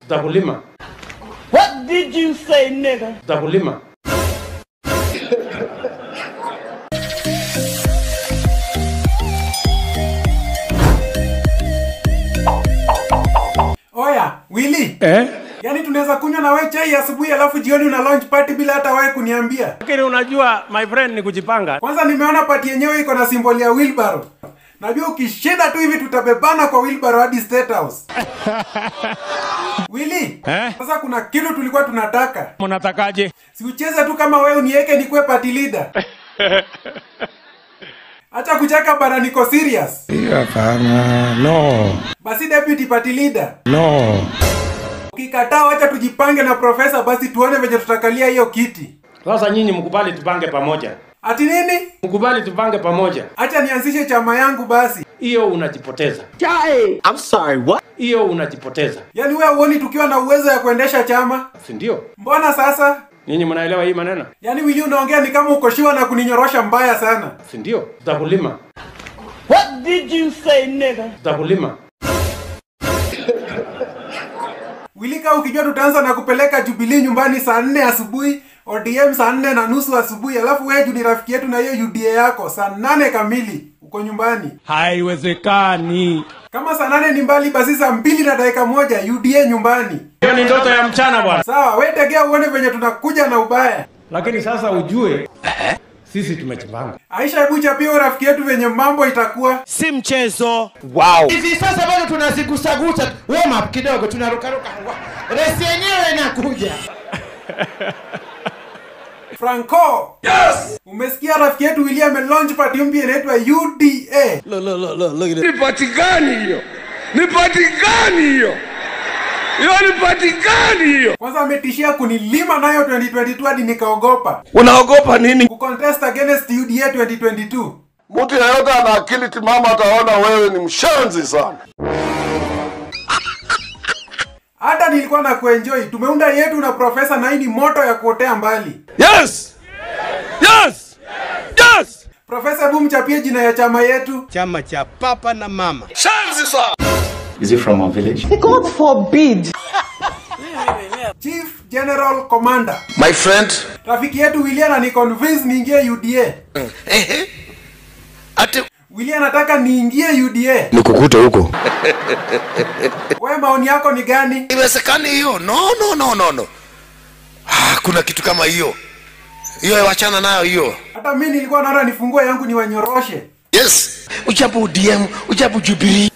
Takulima. What did you say, nigga? Takulima. Oya, Willy. Yaani tunaweza kunywa na wewe chai asubuhi alafu jioni una launch party bila hata wewe kuniambia. Lakini unajua my friend ni kujipanga. Kwanza nimeona party yenyewe iko na symbol ya wheelbarrow. Najua ukishinda tu hivi tutabebana kwa wheelbarrow hadi State House. Willy, sasa kuna kitu tulikuwa tunataka. Mnatakaje? Si ucheze tu kama wewe uniweke nikuwe party leader. Acha kucheka bana, niko serious. Hapana, no. Basi deputy party leader. No. Ukikataa acha tujipange na profesa basi tuone venye tutakalia hiyo kiti. Sasa nyinyi mkubali tupange pamoja. Ati nini? Mkubali tupange pamoja. Acha nianzishe chama yangu basi. Hiyo unajipoteza. Chai. I'm sorry, what? Hiyo unajipoteza. Yaani wewe uoni tukiwa na uwezo ya kuendesha chama? Si ndio? Mbona sasa? Nyinyi mnaelewa hii maneno? Yaani Willy unaongea ni kama ukoshiwa na kuninyorosha mbaya sana. Si ndio? Takulima. What did you say, nigga? Takulima. Willy kama ukijua tutaanza na kupeleka Jubilee nyumbani saa 4 asubuhi, ODM saa 4:30 asubuhi, alafu wewe ni rafiki yetu na hiyo UDA yako saa 8 kamili uko nyumbani. Haiwezekani. Kama saa 8 ni mbali basi saa 2:01 UDA nyumbani. Hiyo ni ndoto ya mchana bwana. Sawa, wewe tegea uone venye tunakuja na ubaya. Lakini sasa ujue sisi tumejipanga. Aisha, hebu chapia rafiki yetu venye mambo itakuwa. Si mchezo. Wow. Hivi sasa bado tunazigusagusa. Warm up kidogo, tunarukaruka. Resi yenyewe inakuja. Franco. Yes. Umesikia rafiki yetu William launch party mpya inaitwa UDA. Look at it. Ni party gani hiyo? Ni party gani hiyo? Hiyo ni party gani hiyo? Kwanza ametishia kunilima nayo 2022 hadi nikaogopa. Unaogopa nini? Kucontest against UDA 2022. Mtu yeyote ana akili timamu ataona wewe ni mshenzi sana. Hata nilikuwa na kuenjoy. Tumeunda yetu na profesa na hii ni moto ya kuotea mbali. Yes! Yes! Yes! Profesa, hebu mchapie jina ya chama yetu. Chama cha papa na mama. Shenzi sana. Is it from our village? God forbid. Chief General Commander. My friend. Rafiki yetu William ananiconvince niingie UDA. Ati William anataka niingie UDA. nikukute huko. Wewe maoni yako ni gani? Iwesekani hiyo? No. Kuna kitu kama hiyo. Hiyo wachana nayo hiyo. Hata mimi nilikuwa naona nifungue yangu niwanyoroshe. Yes. Ujabu ODM, ujabu Jubilee.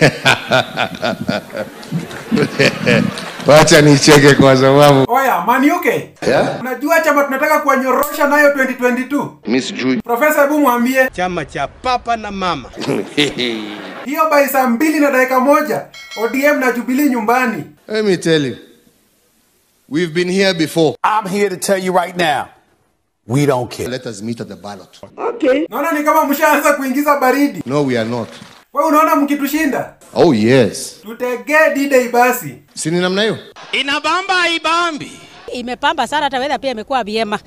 Wacha nicheke kwa sababu. Oya, Maniuke. Yeah. Unajua chama tunataka kuwanyorosha nayo 2022? Mimi sijui. Profesa, hebu mwambie. Chama cha papa na mama. Hiyo by saa 2:01 ODM na Jubilee nyumbani. Let me tell you. We've been here before. I'm here to tell you right now, we don't care. Let us meet at the ballot. Naona ni kama mshaanza kuingiza baridi. No, we are not. Wewe unaona mkitushinda? Oh yes. Tutegee D-Day basi. Si ni namna hiyo? Inabamba ibambi. Imepamba sana, hata weather pia imekuwa vyema.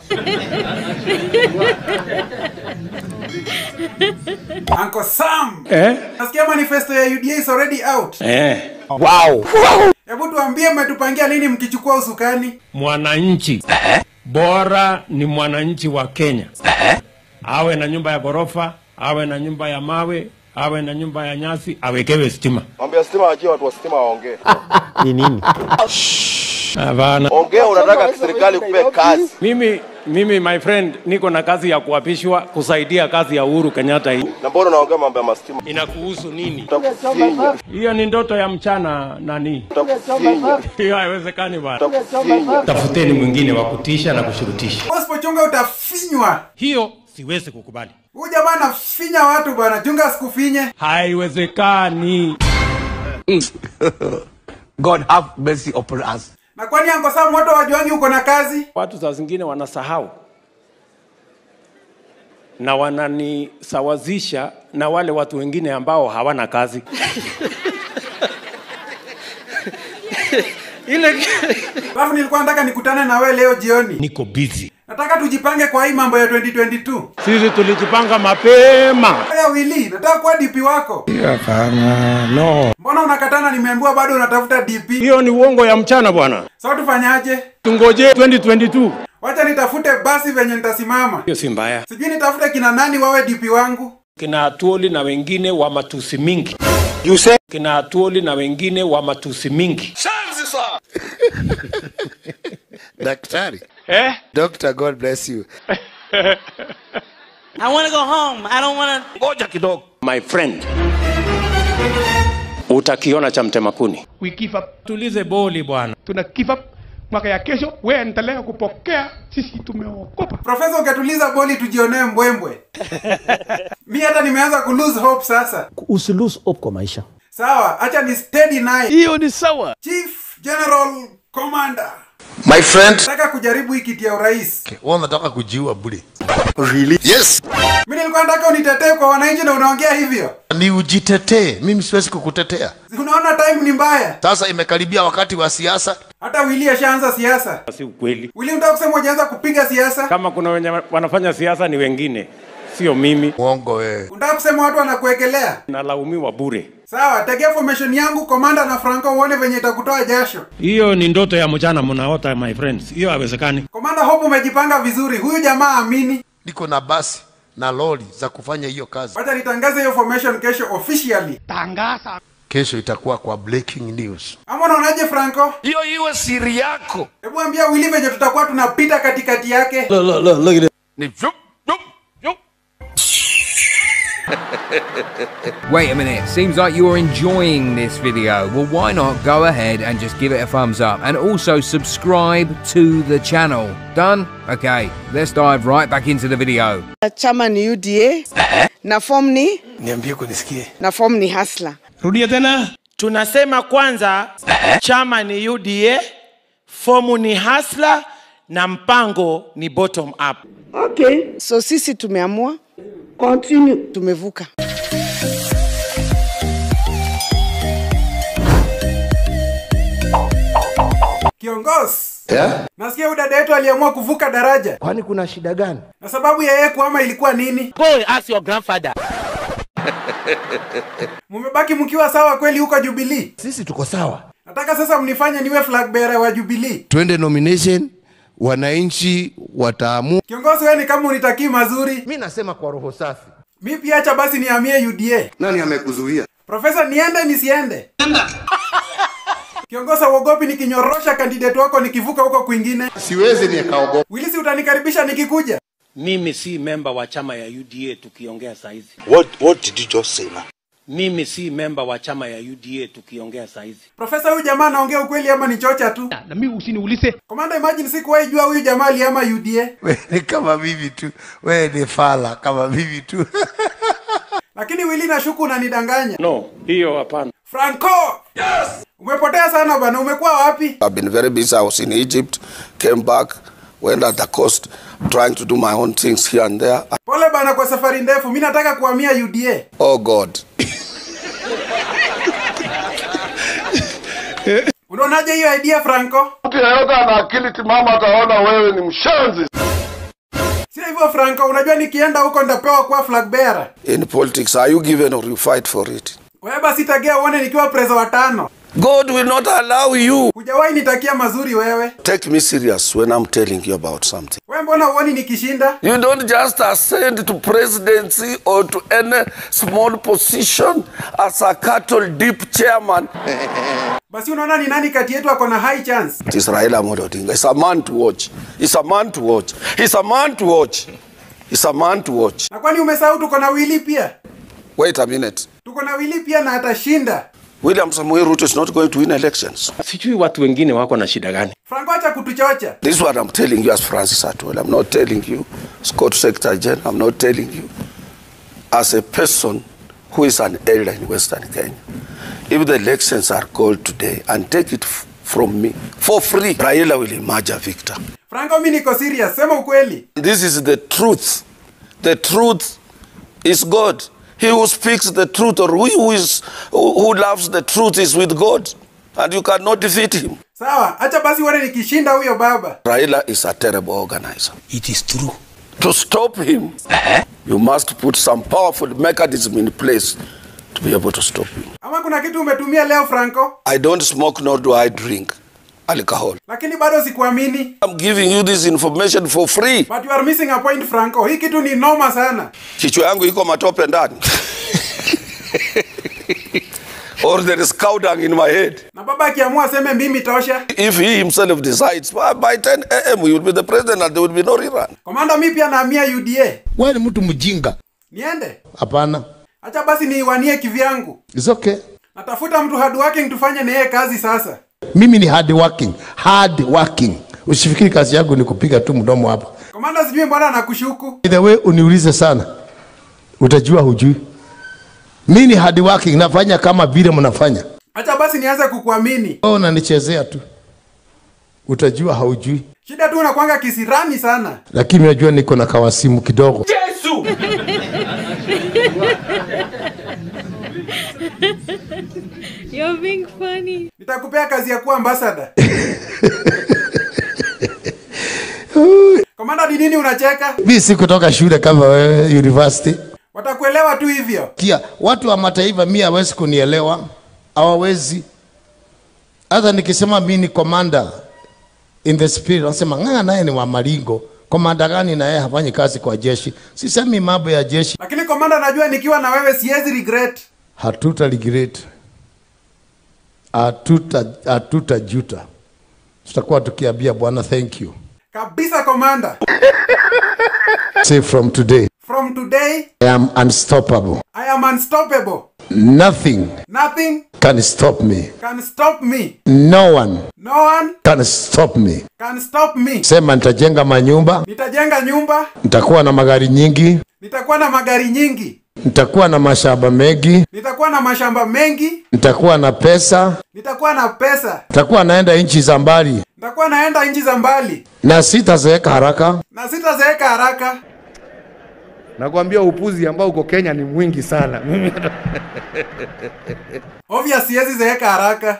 Uncle Sam. Nasikia manifesto ya UDA is already out. Wow. Hebu tuambie mmetupangia lini mkichukua usukani? Mwananchi bora ni mwananchi wa Kenya. Awe na nyumba ya gorofa, awe na nyumba ya mawe, awe na nyumba ya nyasi, awekewe stima. Mwambie stima achie watu wa stima waongee. Ni nini? Hapana. Ongea, unataka serikali kupe kazi. Mimi my friend niko na kazi ya kuapishwa kusaidia kazi ya Uhuru Kenyatta hii. Na mbona unaongea mambo ya mastima? Inakuhusu nini? Utakufinya. Hiyo ni ndoto ya mchana nani? Utakufinya. Hiyo haiwezekani bwana. Utakufinya. Tafuteni mwingine wa kutisha na kushurutisha. Usipochunga utafinywa. Hiyo siwezi kukubali. Huyu jamaa anafinya watu bwana, chunga sikufinye. Haiwezekani. God have mercy upon us. Na kwani Uncle Sam watu wajuangi uko na kazi? Watu saa zingine wanasahau na wananisawazisha na wale watu wengine ambao hawana kazi. Alafu nilikuwa nataka nikutane na wewe leo jioni. Niko busy. Nataka Nataka tujipange kwa hii mambo ya 2022. Sisi tulijipanga mapema. Haya Willy, nataka kuwa DP wako. Hapana, no. Mbona unakatana? Nimeambiwa bado unatafuta DP. Hiyo ni uongo ya mchana bwana. Sasa tufanyaje? Tungoje 2022. Wacha nitafute basi venye nitasimama. Hiyo si mbaya. Sijui nitafute kina nani wawe DP wangu. Kina Atuoli na wengine wa matusi mingi. You say? Kina Atuoli na wengine wa matusi mingi. Shanzi sir. Daktari. Doctor, God bless you. I want to go home. I don't want to. Ngoja kidogo. My friend. Utakiona cha mtemakuni. We give up. Tulize boli bwana. Tuna give up. Mwaka ya kesho wewe endelea kupokea, sisi tumeokopa. Profesa, ukatuliza boli tujionee mbwembwe. Mimi hata nimeanza ku lose hope sasa. Usi lose hope kwa maisha. Sawa, acha ni steady night. Hiyo ni sawa. Chief General Commander. My friend. Nataka kujaribu hii kiti ya urais. Wewe unataka kujiua bure. Really? Yes. Mimi nilikuwa nataka unitetee kwa wananchi na unaongea hivyo. Ni ujitetee, mimi siwezi kukutetea. Unaona time ni mbaya. Sasa imekaribia wakati wa siasa. Hata Willy ashaanza siasa. Si ukweli. Willy unataka kusema hujaanza kupiga siasa? Kama kuna wenye wanafanya siasa ni wengine. Sio mimi. Uongo wewe. Unataka kusema watu wanakuekelea? Nalaumiwa bure. Sawa, tegea formation yangu Commander na Franco uone venye itakutoa jasho. Hiyo ni ndoto ya mchana mnaota my friends. Hiyo haiwezekani. Commander, hope umejipanga vizuri. Huyu jamaa amini. Niko na basi na lori za kufanya hiyo kazi. Wacha nitangaze hiyo formation kesho officially. Tangaza. Kesho itakuwa kwa breaking news. Ama unaonaje Franco? Hiyo iwe siri yako. Hebu ambia Willy venye tutakuwa tunapita katikati yake. Look at it. Ni vup vup vup. Wait a minute, seems like you're enjoying this video. Well, why not go ahead and just give it a thumbs up and also subscribe to the channel. Done? Okay, let's dive right back into the video. Chama ni UDA. Na form ni? Niambie kunisikie. Na form ni Hustler. Rudia tena. Tunasema kwanza chama ni UDA, fomu ni Hustler na mpango ni bottom up. Okay. So sisi tumeamua. Continue. Tumevuka. Kiongozi. Yeah? Nasikia huyu dada yetu aliamua kuvuka daraja. Kwani kuna shida gani? Na sababu ya yeye kuhama ilikuwa nini? Go ask your grandfather. Mumebaki mkiwa sawa kweli huko Jubilee? Sisi tuko sawa. Nataka sasa mnifanye niwe flag bearer wa Jubilee. Twende nomination, wananchi wataamua. Kiongozi, wewe ni kama unitakii mazuri. Mimi nasema kwa roho safi. Mimi pia acha basi nihamie UDA. Nani amekuzuia? Profesa, niende nisiende? Kiongozi, uogopi nikinyorosha candidate wako nikivuka huko kwingine? Siwezi nikaogopa. Willy, si utanikaribisha nikikuja? Mimi si member wa chama ya UDA tukiongea saizi. What did you just say now? Mimi si member wa chama ya UDA tukiongea saizi. Profesa, huyu jamaa anaongea ukweli ama ni chocha tu? Na mimi usiniulize. Commander, imagine sikuwahi jua huyu jamaa aliama UDA. Wewe ni kama mimi tu. Wewe ni fala kama mimi tu. Lakini Willy, nashuku unanidanganya. No, hiyo hapana. Franco! Yes! Umepotea sana bana, umekuwa wapi? I've been very busy. I was in Egypt, came back, went at the coast, trying to do my own things here and there. Pole bana kwa safari ndefu, mimi nataka kuhamia UDA. Oh God. Unaonaje hiyo idea Franco? Mtu yeyote ana akili timamu ataona wewe ni mshenzi. Sio hivyo Franco, unajua nikienda huko ndapewa kuwa flag bearer. In politics, are you given or you fight for it? Wewe basi tagia uone nikiwa prezo wa 5. God will not allow you. Hujawahi nitakia mazuri wewe. Take me serious when I'm telling you about something. Wewe mbona uoni nikishinda? You don't just ascend to presidency or to any small position as a cattle dip chairman. Basi unaona ni nani kati yetu ako na high chance? It is Raila Amolo Odinga. He's a man to watch. He's a man to watch. He's a man to watch. He's a man to watch. Na kwani umesahau tuko na Willy pia? Wait a minute. Tuko na Willy pia na atashinda. William Samoei Ruto is not going to win elections. Sijui watu wengine wako na shida gani. Franco, acha kutuchocha. This is what I'm telling you as Francis Atwell. I'm not telling you Scott Secretary General. I'm not telling you as a person who is an elder in Western Kenya. If the elections are called today and take it from me for free, Raila will emerge a victor. Franco, mimi niko serious. Sema ukweli. This is the truth. The truth is God. He who speaks the truth or who loves the truth is with God. And you cannot defeat him. Sawa, acha basi wale nikishinda huyo baba. Raila is a terrible organizer. It is true. To stop him, you must put some powerful mechanism in place to be able to stop him. Ama kuna kitu umetumia leo Franco? I don't smoke nor do I drink alcohol. Lakini bado sikuamini. I'm giving you this information for free. But you are missing a point Franco. Hii kitu ni noma sana. Kichwa yangu iko matope ndani. Or there is cow dung in my head. Na baba akiamua aseme mimi tosha. If he himself decides, by 10 a.m. we will be the president and there will be no rerun. Komanda mimi pia nahamia UDA. Wewe ni mtu mjinga. Niende? Hapana. Acha basi niwanie kivyangu. It's okay. Natafuta mtu hard working tufanye na yeye kazi sasa. Mimi ni hard working. Hard working. Usifikiri kazi yangu ni kupiga tu mdomo hapa. Komanda sijui mbona anakushuku. By the way uniulize sana. Utajua hujui. Mimi ni hard working, nafanya kama vile mnafanya. Acha basi nianze kukuamini. Wewe unanichezea tu. Utajua haujui. Shida tu unakuanga kisirani sana. Lakini unajua niko na kawasimu kidogo. Yesu! You're being funny. Nitakupea kazi ya kuwa ambassador. Komanda ni nini unacheka? Mimi si kutoka shule kama wewe university. Watakuelewa tu hivyo. Kia, watu wa mataifa mimi hawezi kunielewa. Hawawezi. Hata nikisema mimi ni commander in the spirit, wanasema ng'anga naye ni wa Maringo. Commander gani na yeye hafanyi kazi kwa jeshi? Sisemi mambo ya jeshi. Lakini commander najua nikiwa na wewe siwezi regret. Hatuta regret. Hatuta juta. Tutakuwa tukiambia Bwana thank you. Kabisa commander. Say from today. From today, I am unstoppable. I am unstoppable. Nothing can stop me. No one can stop me. Sema nitajenga manyumba. Nitajenga nyumba. Nitakuwa na magari nyingi. Nitakuwa na mashamba mengi. Nitakuwa na pesa. Nitakuwa naenda nchi za mbali. Na sitazeeka haraka. Nakwambia upuzi ambao uko Kenya ni mwingi sana. Obvious siwezi zeeka haraka.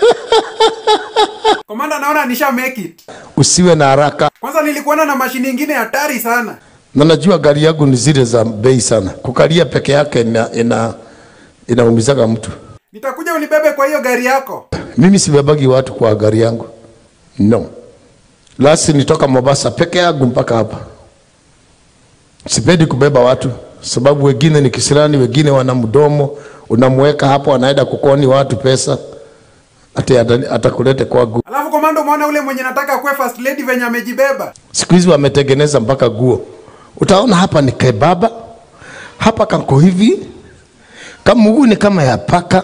Komanda naona nisha make it. Usiwe na haraka. Kwanza nilikuwa na mashini nyingine hatari sana. Na najua gari yangu ni zile za bei sana. Kukalia peke yake inaumizaga mtu. Nitakuja unibebe kwa hiyo gari yako. Mimi sibebagi watu kwa gari yangu. No. Lasi nitoka Mombasa peke yangu mpaka hapa. Sipendi kubeba watu sababu wengine ni kisirani, wengine wana mdomo, unamweka hapo anaenda kukoni watu pesa atakulete kwangu. Alafu komando umeona ule mwenye nataka kuwe first lady venye amejibeba. Siku hizi wametengeneza mpaka guo. Utaona hapa ni kebaba. Hapa kako hivi. Kama mguu ni kama ya paka.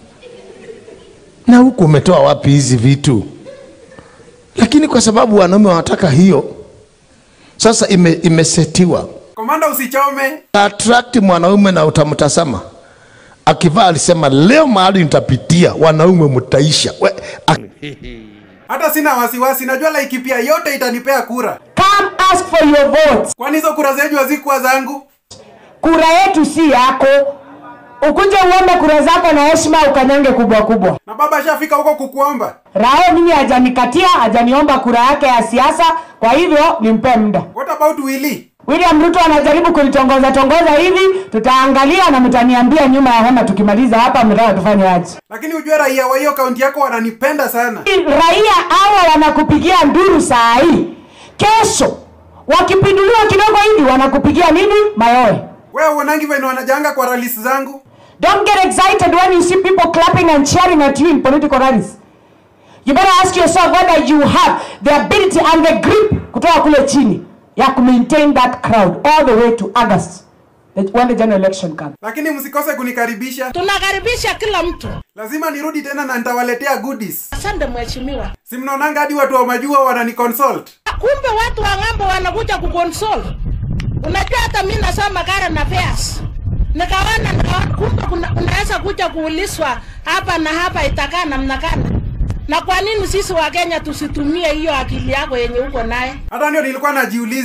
Na huku umetoa wapi hizi vitu? Lakini kwa sababu wanaume wanataka hiyo, sasa imesetiwa. Komanda usichome. Attract mwanaume na utamtazama. Akivaa alisema leo mahali nitapitia wanaume mtaisha. Hata sina wasiwasi, najua Laikipia yote itanipea kura. Come ask for your votes. Kwani hizo kura zenyu hazikuwa zangu? Kura yetu si yako. Ukuje uombe kura zako na heshima ukanyange kubwa kubwa. Na baba shafika huko kukuomba. Rao mimi hajanikatia, hajaniomba kura yake ya siasa, kwa hivyo nimpe muda. What about Willy? William Ruto anajaribu kunitongoza hivi, tutaangalia na mtaniambia nyuma ya hema tukimaliza hapa mtaka tufanye aje. Lakini ujue raia wa hiyo kaunti yako wananipenda sana. Raia hawa wanakupigia nduru saa hii. Kesho wakipinduliwa kidogo hivi wanakupigia nini? Mayowe. Wewe unaangi vile wanajanga kwa rallies zangu. Don't get excited when you see people clapping and cheering at you in political rallies. You better ask yourself whether you have the ability and the grip kutoka kule chini ya maintain that crowd all the way to August when the general election comes. Lakini msikose kunikaribisha. Tunakaribisha kila mtu. Lazima nirudi tena na nitawaletea goodies. Asante mheshimiwa. Si mnaonanga hadi watu wa majua wanani-consult. Kumbe watu wa ng'ambo wanakuja ku-consult. Unajua hata mimi nasoma current affairs. Nikaona kumbe unaweza kuja kuulizwa hapa na hapa itakaa namna gani. Na kwa nini sisi wa Kenya tusitumie hiyo akili yako yenye uko naye? Hata ndio nilikuwa najiuliza.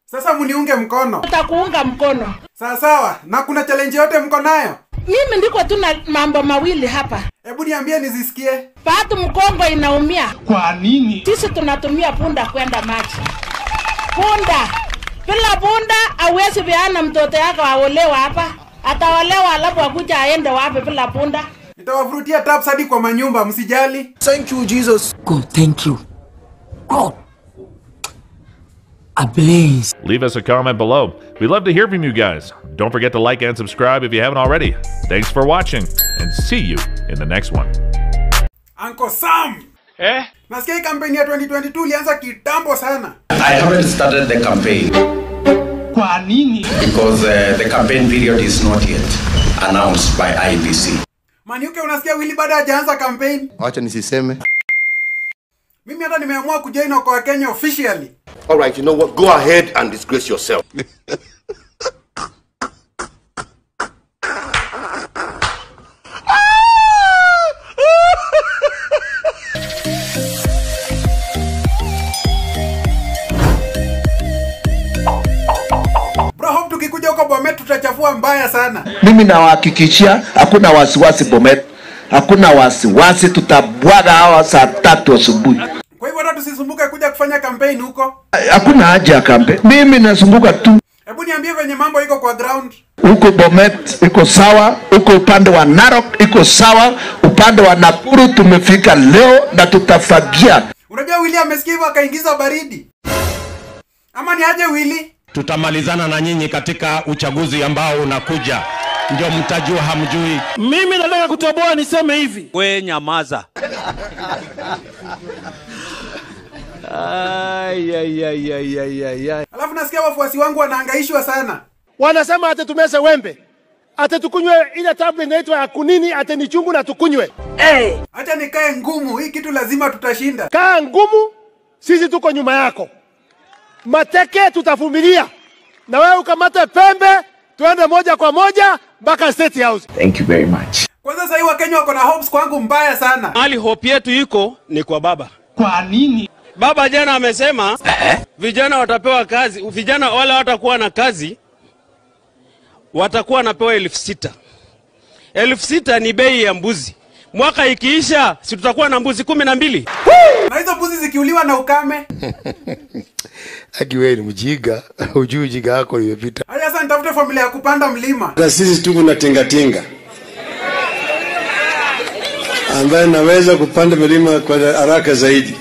Sasa muniunge mkono. Tutakuunga mkono. Sawa. Na kuna challenge yote mko nayo? Mimi ndiko tuna mambo mawili hapa. Hebu niambie nizisikie. Patu mkongo inaumia. Kwa nini? Sisi tunatumia punda kwenda maji. Punda. Bila punda hawezi viana mtoto yako aolewa hapa. Ataolewa alafu akuja aende wapi bila punda? Nitawavurutia taps hadi kwa manyumba, msijali. Thank you, Jesus. God, thank you. God. Ablaze. Leave us a comment below. We'd love to hear from you guys. Don't forget to like and subscribe if you haven't already. Thanks for watching, and see you in the next one. Uncle Sam! Nasikia kampeni ya 2022 ilianza kitambo sana. I haven't started the campaign. Kwa nini? Because the campaign period is not yet announced by IEBC. Maniuke unasikia Willy bado hajaanza campaign? Acha nisiseme. Mimi hata nimeamua kujoin kwa Kenya officially. All right, you know what? Go ahead and disgrace yourself. Bro, hope tukikuja huko Bomet tutachafua mbaya sana. Mimi nawahakikishia hakuna wasiwasi Bomet. Hakuna wasiwasi, tutabwaga hawa saa 3 asubuhi. Kwa hivyo hata tusisumbuke kuja kufanya campaign huko. Hakuna haja ya campaign. Mimi nasumbuka tu. Hebu niambie venye mambo iko kwa ground. Huko Bomet iko sawa, huko upande wa Narok iko sawa, upande wa Nakuru tumefika leo na tutafagia. Unajua Willy amesikia hivyo akaingiza baridi. Ama ni aje Willy? Tutamalizana na nyinyi katika uchaguzi ambao unakuja. Ndio mtajua hamjui. Mimi nataka kutoboa niseme hivi. We nyamaza. Alafu nasikia wafuasi wangu wanahangaishwa sana. Wanasema ate tumese wembe. Ate tukunywe ile tablet inaitwa ya kunini, ate ni chungu na tukunywe. Acha nikae ngumu, hii kitu lazima tutashinda. Kaa ngumu, sisi tuko nyuma yako. Mateke tutavumilia. Na wewe ukamate pembe, tuende moja kwa moja mpaka State House. Thank you very much. Kwanza sasa hivi Wakenya wako na hopes kwangu mbaya sana. Mahali hope yetu iko ni kwa baba. Kwa nini? Baba jana amesema vijana watapewa kazi, vijana wale watakuwa na kazi watakuwa napewa 6,000. 6,000 ni bei ya mbuzi. Mwaka ikiisha si tutakuwa na mbuzi 12. Na hizo mbuzi zikiuliwa na ukame. Akiwe ni mjiga, ujui ujiga yako imepita. Haya sasa nitafute familia ya kupanda mlima. Na sisi tuko na tinga ambaye naweza kupanda milima kwa haraka zaidi.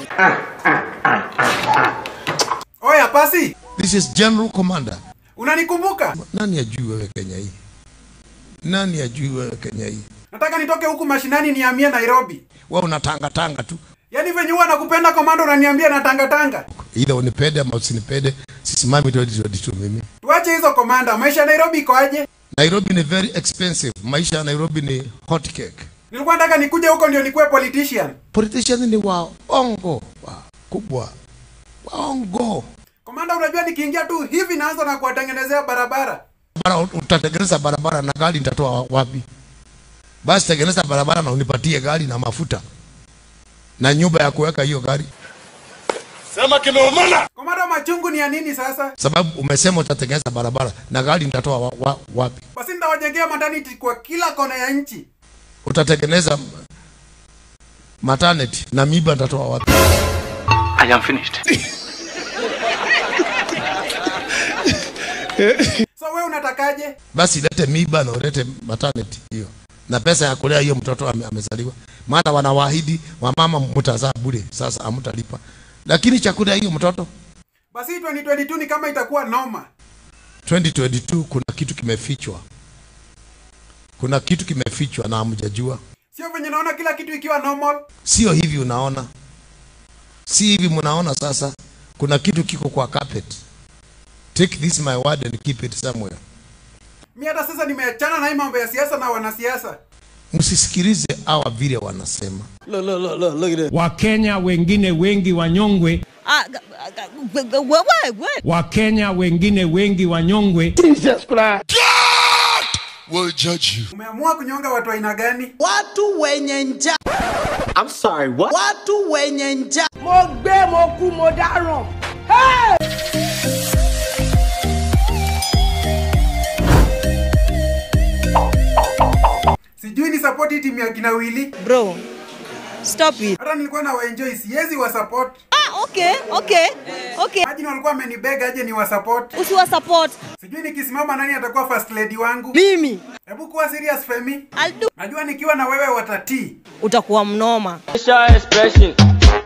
Oya pasi. This is General Commander. Unanikumbuka? Nani ajui wewe Kenya hii? Nani ajui wewe Kenya hii? Nataka nitoke huku mashinani nihamie Nairobi. Wewe unatanga tu. Yaani venye huwa nakupenda komando unaniambia natanga. Either unipende ama usinipende, sisimami 2022 mimi. Tuache hizo komanda, maisha ya Nairobi iko aje? Nairobi ni very expensive. Maisha ya Nairobi ni hot cake. Nilikuwa nataka nikuje huko ndio nikuwe politician. Politician ni waongo, kubwa. Waongo. Komanda unajua nikiingia tu hivi naanza na kuwatengenezea barabara. Utatengeneza barabara na gari nitatoa wapi? Basi tengeneza barabara na unipatie gari na mafuta. Na nyumba ya kuweka hiyo gari. Sema kimeumana. Komanda machungu ni ya nini sasa? Sababu umesema utatengeneza barabara na gari nitatoa wapi? Basi nitawajengea maternity kwa kila kona ya nchi. Utatengeneza maternity na miba nitatoa wapi? I am finished. So wewe unatakaje? Basi lete miba na ulete maternity hiyo. Na pesa ya kulea hiyo mtoto amezaliwa. Maana wanawaahidi wamama mtazaa bure, sasa hamtalipa. Lakini chakula hiyo mtoto. Basi 2022 ni kama itakuwa noma. 2022 kuna kitu kimefichwa. Kuna kitu kimefichwa na hamjajua. Sio venye naona kila kitu ikiwa normal. Sio hivi unaona. Si hivi mnaona sasa. Kuna kitu kiko kwa carpet. Take this my word and keep it somewhere. Mimi hata sasa nimeachana na hii mambo ya siasa na wanasiasa. Msisikilize hawa vile wanasema. Look at it. Wakenya wengine wengi wanyongwe. Wakenya wengine wengi wanyongwe. Jesus Christ. Will judge you. Umeamua kunyonga watu aina gani? Watu wenye njaa. I'm sorry, what? Watu wenye njaa. Mo gbé mo kú mo dáràn. Hey! Sijui ni support hii timu ya kina Willy. Bro, stop it. Hata nilikuwa na enjoy, siwezi wa support. Okay. Imagine walikuwa amenibega aje ni wa support. Usiwa support. Sijui nikisimama nani atakuwa first lady wangu. Mimi. Hebu kuwa serious Femi. I'll do. Najua nikiwa na wewe watatii. Utakuwa mnoma. Expression.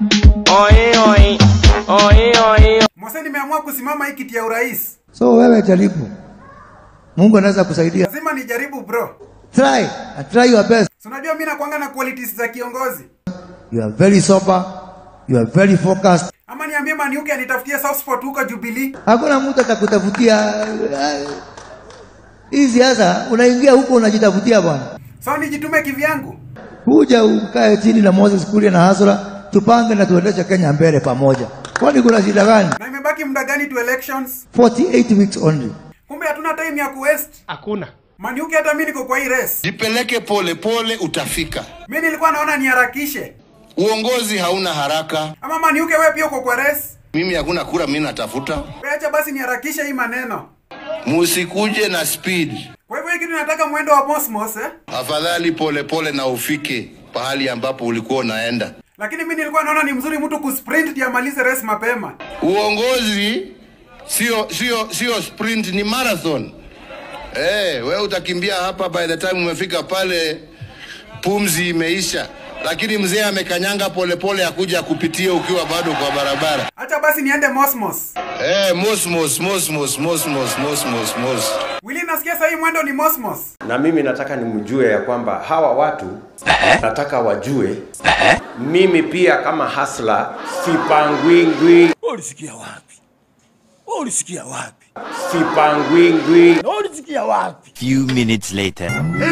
Oi. Mose nimeamua kusimama hii kiti ya urais. So wewe jaribu. Mungu anaweza kusaidia. Lazima nijaribu bro. Try your best. Unajua mimi nakuanga na qualities za kiongozi. You are very sober. You are very focused. Ama niambie Maniuke anitafutie soft spot huko Jubilee. Hakuna mtu atakutafutia hizi sasa, unaingia huko unajitafutia bwana. So nijitume kivyangu. Kuja ukae chini na Moses Kuria na Hasra, tupange na tuendeshe Kenya mbele pamoja. Kwani kuna shida gani? Na imebaki muda gani to elections? 48 weeks only. Kumbe hatuna time ya kuwaste. Hakuna. Maniuke hata mimi niko kwa hii race. Jipeleke pole pole utafika. Mimi nilikuwa naona niharakishe. Uongozi hauna haraka. Ama Maniuke wewe pia uko kwa race? Mimi hakuna kura mimi natafuta. Acha basi niharakishe hii maneno. Musikuje na speed. Kwa hivyo hiki tunataka mwendo wa mosmos Afadhali pole pole na ufike pahali ambapo ulikuwa unaenda. Lakini mimi nilikuwa naona ni mzuri mtu kusprint ndio amalize race mapema. Uongozi sio sprint, ni marathon. Wewe utakimbia hapa, by the time umefika pale pumzi imeisha. Lakini mzee amekanyanga pole pole akuja kupitia ukiwa bado kwa barabara. Acha basi niende mosmos. Mos. Willy, nasikia sasa hii mwendo ni mosmos. Na mimi nataka nimjue ya kwamba hawa watu nataka wajue mimi pia kama hustler sipangwingwi. Ulisikia wapi? Sipangwingwi. Ulisikia wapi? Few minutes later.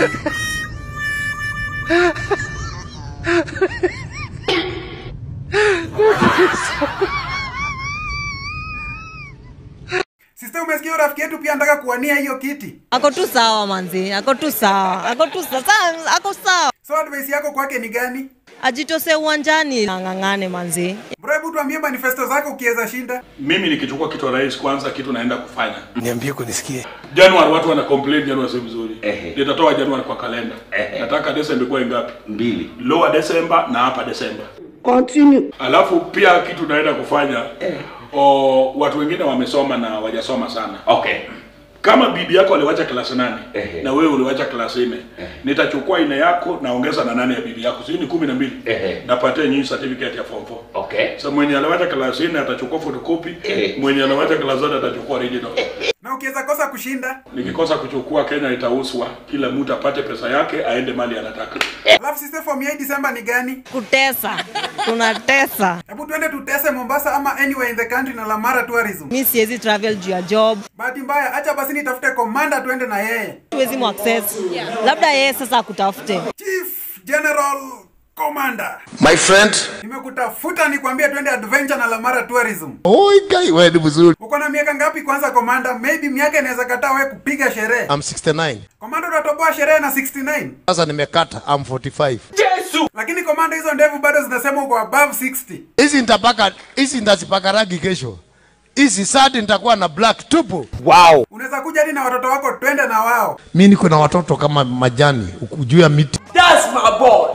Sister, umesikia rafiki yetu pia anataka kuwania hiyo kiti? Ako tu sawa manzi, ako sawa. So advice yako kwake ni gani? Ajitose uwanjani, ngangane manzi. Bro, hebu tuambie manifesto zako ukiweza shinda. Mimi nikichukua kitu rais, kwanza kitu naenda kufanya. Niambie kunisikie. Januari watu wana complain Januari sio mzuri. Nitatoa Januari kwa kalenda. Nataka December kwa ngapi? 2. Lower December na hapa December. Continue. Alafu pia kitu naenda kufanya watu wengine wamesoma na wajasoma sana. Kama bibi yako aliwacha klasi 8 na wewe uliwacha klasi 4, nitachukua 4 yako naongeza na 8 ya bibi yako. Sio ni 12. Napatia nyinyi certificate ya form 4. Sasa mwenye aliwacha klasi 4 atachukua photocopy, mwenye aliwacha klasi 8 atachukua original. Na ukiweza kosa kushinda, nikikosa kuchukua Kenya itauswa, kila mtu apate pesa yake aende mali anataka. Alafu sister, form ya December ni gani? Kutesa. Tunatesa. Hebu tuende tutese Mombasa ama anywhere in the country na Lamara tourism. Mimi siwezi travel juu ya job. Bahati mbaya, acha basi nitafute commander tuende na yeye. Tuwezi mu access. Labda yeye sasa akutafute. Chief General Commander. My friend. Nimekutafuta nikwambia tuende adventure na Lamara tourism. Oi guy, wewe ni mzuri. Uko na miaka ngapi kwanza Commander? Maybe miaka inaweza kataa wewe kupiga sherehe. I'm 69. Commander, utatoboa sherehe na 69? Sasa nimekata, I'm 45. Yesu! Lakini Commander, hizo ndevu bado zinasema uko above 60. Hizi ndazipaka rangi kesho. Hizi sadi nitakuwa na black tupu. Wow. Unaweza kuja hadi na watoto wako twende na wao. Mimi niko na watoto kama majani juu ya miti. That's my boy.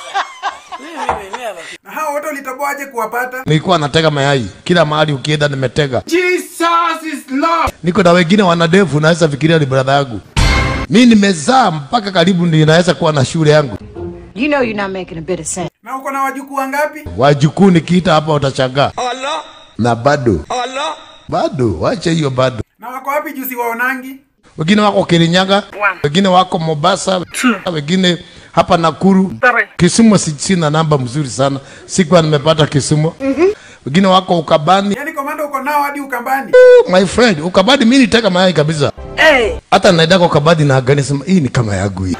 Na hao wote ulitoboa aje kuwapata? Nilikuwa natega mayai. Kila mahali ukienda nimetega. Jesus is love. Niko na wengine wanadevu, naweza fikiria ni brother yangu. Mimi nimezaa mpaka karibu ndio naweza kuwa na shule yangu. You know you're not making a bit of sense. Na uko na wajukuu wangapi? Wajukuu nikiita hapa utachangaa. Allah. Na bado. Allah. Bado, wacha hiyo bado. Na wako wapi juzi waonangi? Wengine wako Kirinyaga, wengine wako Mombasa, wengine hapa Nakuru. Kisumu sina namba mzuri sana. Sikuwa nimepata Kisumu. Wengine wako Ukambani. Yaani Komando uko nao hadi Ukambani? My friend, Ukambani mimi nitaka mayai kabisa. Hata naenda kwa Ukambani na gani sema hii ni kama yangu hii.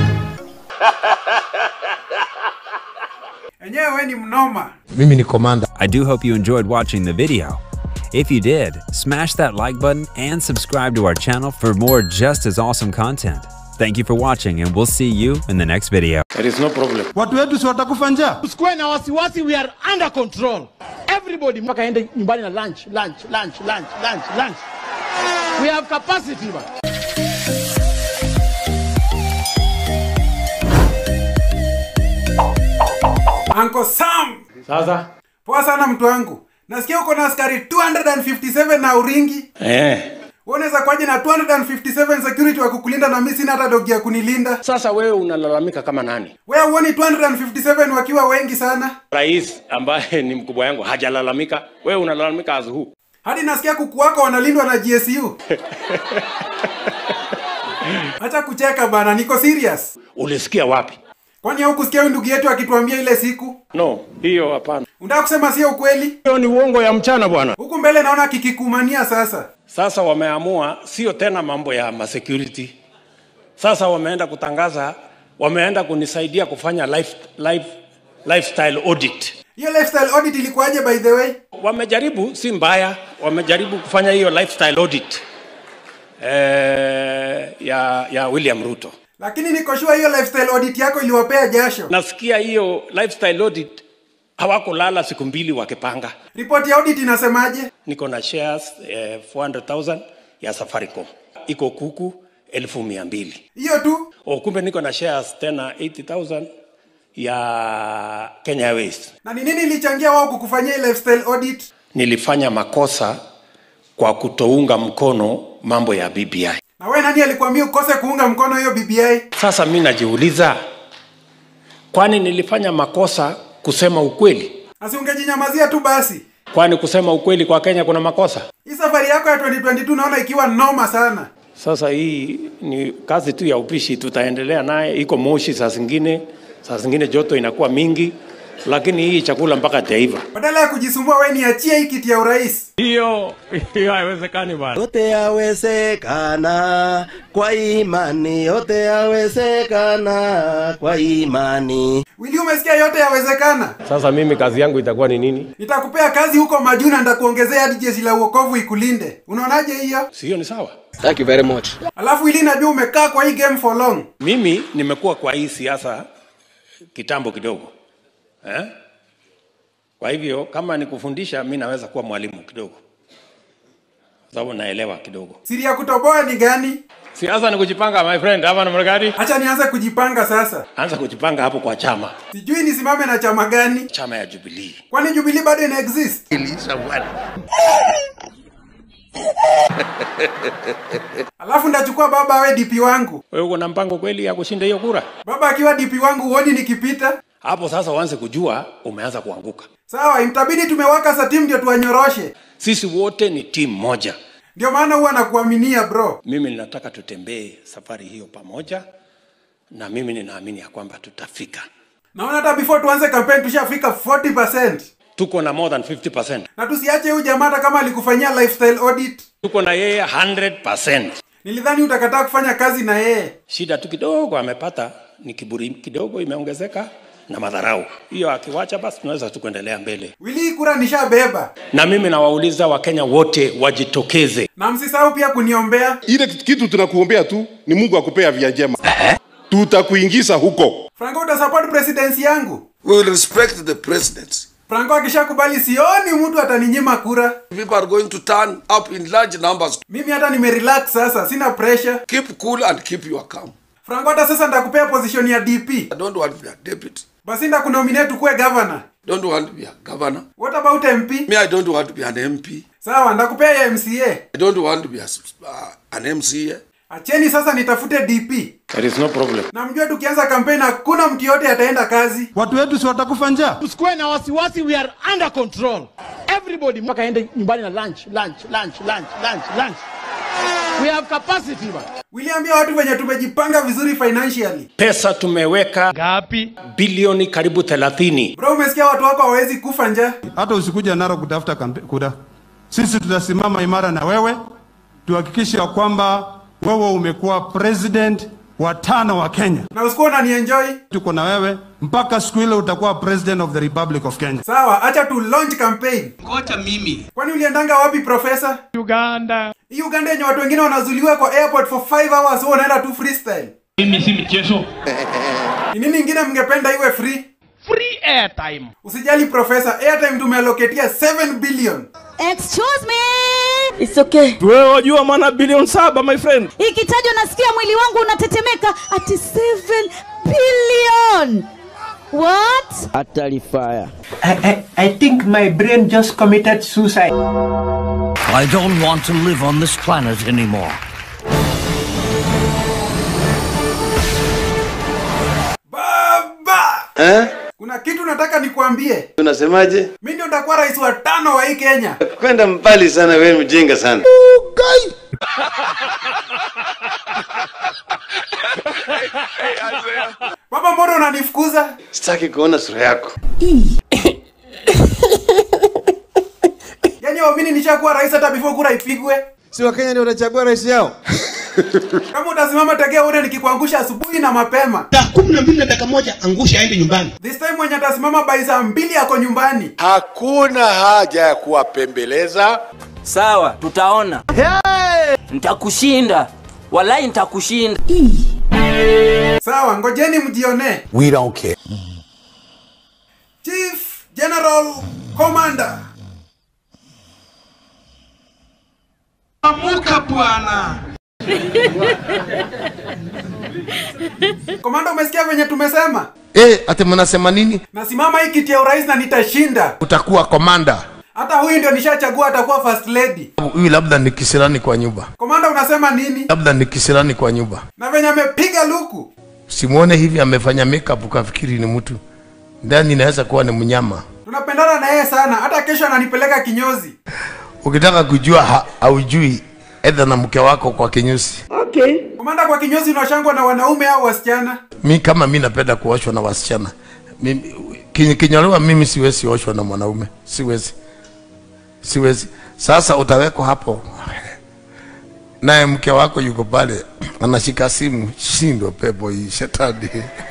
Enyewe wewe ni mnoma. Mimi ni commander. I do hope you enjoyed watching the video. If you did, smash that like button and subscribe to our channel for more just as awesome content. Thank you for watching and we'll see you in the next video. There is no problem. Watu wetu si watakufa njaa. Usikuwe na wasiwasi, we are under control. Everybody mpaka aende nyumbani na lunch. We have capacity man. Uncle Sam. Sasa Poa sana mtu wangu. Nasikia uko na askari 257 na uringi. Unaweza kwaje na 257 security wa kukulinda na mimi sina hata dogi ya kunilinda? Sasa wewe unalalamika kama nani? Wewe uone 257 wakiwa wengi sana. Rais ambaye ni mkubwa wangu hajalalamika. Wewe unalalamika azu. Hadi nasikia kuku wako wanalindwa na GSU. Acha kucheka bana, niko serious. Ulisikia wapi? Kwani haukusikia ndugu yetu akituambia ile siku? No, hiyo hapana. Unataka kusema sio ukweli? Hiyo ni uongo ya mchana bwana. Huku mbele naona kikikumania sasa. Sasa wameamua sio tena mambo ya security. Sasa wameenda kutangaza, wameenda kunisaidia kufanya lifestyle audit. Hiyo lifestyle audit ilikuwaje by the way? Wamejaribu, si mbaya, wamejaribu kufanya hiyo lifestyle audit. Ya William Ruto. Lakini niko sure hiyo lifestyle audit yako iliwapea jasho. Nasikia hiyo lifestyle audit hawakulala siku mbili wakipanga. Report ya audit inasemaje? Niko na shares 400,000 ya Safaricom. Iko kuku 1,200. Hiyo tu? Kumbe niko na shares tena 80,000 ya Kenya Airways. Na ni nini ilichangia wao kukufanyia lifestyle audit? Nilifanya makosa kwa kutounga mkono mambo ya BBI. Na wewe nani alikwambia ukose kuunga mkono hiyo BBI? Sasa mimi najiuliza, kwani nilifanya makosa kusema ukweli? Asi ungejinyamazia tu basi. Kwani kusema ukweli kwa Kenya kuna makosa? Hii safari yako ya 2022 naona ikiwa noma sana. Sasa hii ni kazi tu ya upishi, tutaendelea naye. Iko moshi saa zingine joto inakuwa mingi, lakini hii chakula mpaka taiva. Badala ya kujisumbua wewe niachie hii kiti ya urais. Hiyo haiwezekani bwana. Yote yawezekana kwa imani, yote yawezekana kwa imani. Wili, umesikia yote yawezekana? Sasa mimi kazi yangu itakuwa ni nini? Nitakupea kazi huko Majuna, nitakuongezea hadi jeshi la uokovu ikulinde. Unaonaje hiyo? Sio ni sawa? Thank you very much. Alafu Wili, najua umekaa kwa hii game for long. Mimi nimekuwa kwa hii siasa kitambo kidogo. Kwa hivyo kama nikufundisha mimi naweza kuwa mwalimu kidogo. Sababu naelewa kidogo. Siri ya kutoboa ni gani? Siasa ni kujipanga my friend, hapa na mragadi. Acha nianze kujipanga sasa. Anza kujipanga hapo kwa chama. Sijui nisimame na chama gani? Chama ya Jubilee. Kwani Jubilee bado ina exist? Ilisha bwana. Alafu ndachukua baba awe DP wangu. Wewe uko na mpango kweli ya kushinda hiyo kura? Baba akiwa DP wangu uone nikipita? Hapo sasa uanze kujua umeanza kuanguka. Sawa, itabidi tumewaka sa team ndio tuwanyoroshe. Sisi wote ni team moja. Ndio maana huwa nakuaminia bro. Mimi ninataka tutembee safari hiyo pamoja, na mimi ninaamini ya kwamba tutafika. Naona hata before tuanze campaign tushafika 40%. Tuko na more than 50%. Na tusiache huyu jamaa hata kama alikufanyia lifestyle audit. Tuko na yeye 100%. Nilidhani utakataa kufanya kazi na yeye. Shida tu kidogo amepata, ni kiburi kidogo imeongezeka na madharau. Hiyo akiwacha basi tunaweza tu kuendelea mbele. Wili, kura nishabeba. Na mimi nawauliza Wakenya wote wajitokeze. Na msisahau pia kuniombea. Ile kitu tunakuombea tu ni Mungu akupea vya njema. Tutakuingiza huko. Franco, utasupport presidency yangu? We will respect the presidency. Franco akishakubali sioni mtu ataninyima kura. People are going to turn up in large numbers. Mimi hata nimerelax sasa, sina pressure. Keep cool and keep your calm. Franco, hata sasa nitakupea position ya DP. I don't want to be a deputy. Basi ndakunominate kuwe governor. Don't want to be a governor. What about MP? Me, I don't want to be an MP. Sawa, ndakupea ya MCA. I don't want to be an MCA. Acheni sasa nitafute DP. There is no problem. Na mjue tukianza campaign hakuna mtu yote ataenda kazi. Watu wetu si watakufa njaa. Usikuwe na wasiwasi, we are under control. Everybody mpaka aende nyumbani na lunch. We have capacity man. William, watu wenye tumejipanga vizuri financially. Pesa tumeweka ngapi? Bilioni karibu 30. Bro, umesikia watu wako hawezi kufa njaa? Hata usikuja Narok kutafuta kura. Sisi tutasimama imara na wewe. Tuhakikishe kwamba wewe umekuwa president wa 5 wa Kenya. Na usikuwa unanienjoy? Tuko na wewe mpaka siku ile utakuwa president of the Republic of Kenya. Sawa, acha tu launch campaign. Ngoja mimi. Kwani uliendanga wapi professor? Uganda. Uganda yenye watu wengine wanazuliwa kwa airport for 5 hours, wewe unaenda tu freestyle. Mimi si mchezo. Ni nini ingine mngependa iwe free? Free airtime. Usijali professor, airtime tumeallocatea 7 billion. Excuse me. It's okay. Wewe wajua maana bilioni 7 my friend. Ikitajwa nasikia mwili wangu unatetemeka. Ati 7 billion. What? Utterly fire. I think my brain just committed suicide. I don't want to live on this planet anymore. Kuna kitu nataka nikuambie. Unasemaje? Mimi ndio nitakuwa rais wa 5 wa hii Kenya. Kwenda mbali sana, wewe mjinga sana. Guy. Baba, mbona unanifukuza? Sitaki kuona sura yako. Yaani waamini nishakuwa rais hata before kura ipigwe? Si wa Kenya ndio wanachagua rais yao. Kama utasimama tegea uone nikikuangusha asubuhi na mapema. Saa 12 na dakika moja angusha aende nyumbani. This time mwenye atasimama by saa 2 yako nyumbani. Hakuna haja ya kuwapembeleza. Sawa, tutaona. Nitakushinda. Wallahi nitakushinda. Sawa, ngojeni mjione. We don't care. Chief General Commander. Amuka bwana. Komanda, umesikia venye tumesema? Ate mnasema nini? Nasimama hii kiti ya urais na nitashinda. Utakuwa komanda. Hata huyu ndio nishachagua atakuwa first lady. Huyu labda ni kisirani kwa nyumba. Komanda, unasema nini? Labda ni kisirani kwa nyumba. Na venye amepiga luku. Simuone hivi amefanya makeup ukafikiri ni mtu. Ndani inaweza kuwa ni mnyama. Tunapendana na yeye sana. Hata kesho ananipeleka kinyozi. Ukitaka kujua haujui, edha na mke wako kwa kinyozi. Okay. Komanda, kwa kinyozi unashangwa na wanaume au wasichana? Mimi napenda kuoshwa na wasichana. Kinyolewa mimi siwezi oshwa na mwanaume. Siwezi. Sasa utawekwa hapo. Naye mke wako yuko pale anashika simu, shindo pepo hii shetani.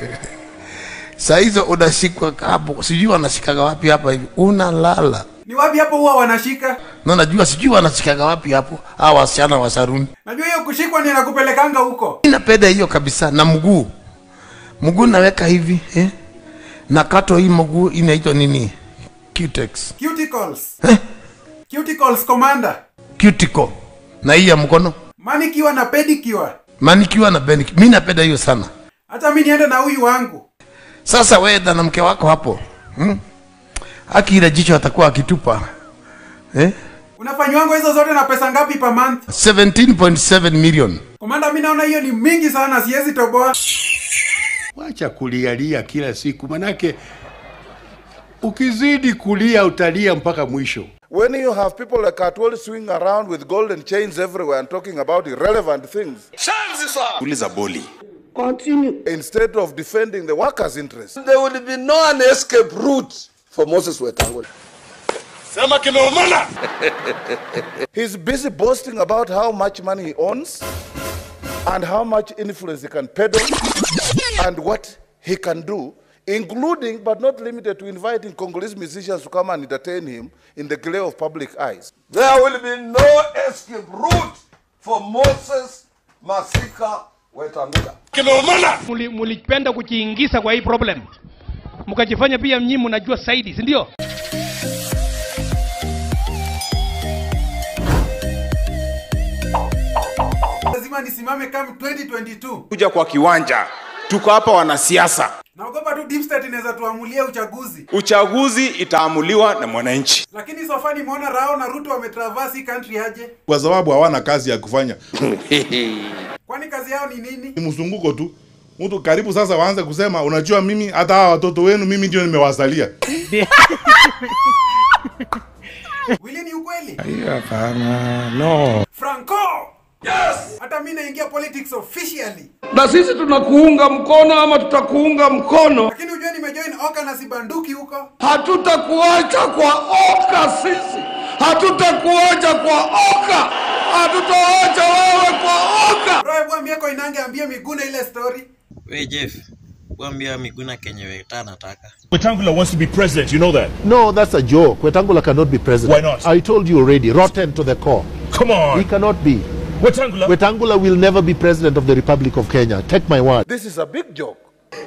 Saa hizo unashikwa hapo, sijui wanashikaga wapi hapa hivi. Unalala. Ni wapi hapo huwa wanashika? Na najua sijui wanashikaga wapi hapo. Hawa wasichana wa saruni. Najua hiyo kushikwa ni nakupelekanga huko. Ninapenda hiyo kabisa na mguu. Mguu naweka hivi, na kato hii mguu inaitwa nini? Cutex. Cuticles. Cuticles, Commander. Cuticle. Na hii ya mkono? Manicure na pedicure. Manicure na pedicure. Mimi napenda hiyo sana. Hata mimi niende na huyu wangu. Sasa wewe na mke wako hapo. Haki ile jicho atakuwa akitupa. Unafanywango hizo zote na pesa ngapi per month? 17.7 million. Komanda, mimi naona hiyo ni mingi sana, siwezi toboa. Wacha kulialia kila siku, manake ukizidi kulia utalia mpaka mwisho. When you have people like Atwell swing around with golden chains everywhere and talking about irrelevant things. Uliza boli. Continue. Instead of defending the workers' interests. There will be no an escape route for Moses Wetangula. Sema kimeumana. He's busy boasting about how much money he owns and how much influence he can peddle and what he can do, including but not limited to inviting Congolese musicians to come and entertain him in the glare of public eyes. There will be no escape route for Moses Masika Wetangula. Kimeumana. Mulipenda kujiingiza kwa hii problem. Mkajifanya pia nyinyi mnajua zaidi, si ndio? Lazima nisimame kama 2022. Kuja kwa kiwanja. Tuko hapa wanasiasa. Naogopa tu deep state inaweza tuamulia uchaguzi. Uchaguzi itaamuliwa na mwananchi. Lakini so far nimeona Rao na Ruto wametraverse country aje. Kwa sababu hawana kazi ya kufanya. Kwani kazi yao ni nini? Ni mzunguko tu. Mtu karibu sasa waanze kusema unajua mimi hata hawa watoto wenu mimi ndio nimewazalia. Wili, ni ukweli? Hapana, no. Franco! Yes! Hata mimi naingia politics officially. Na sisi tunakuunga mkono ama tutakuunga mkono. Lakini unajua nimejoin Oka na sibanduki huko. Hatutakuacha kwa Oka sisi. Hatutakuacha kwa Oka. Hatutaacha wewe kwa Oka. Roe bwa mieko inange ambie Miguna ile story. Wait, Jeff. Wambia Miguna Kenya Weta nataka. Wetangula wants to be president, you know that? No, that's a joke. Wetangula cannot be president. Why not? I told you already, rotten to the core. Come on. He cannot be. Wetangula will never be president of the Republic of Kenya. Take my word. This is a big joke.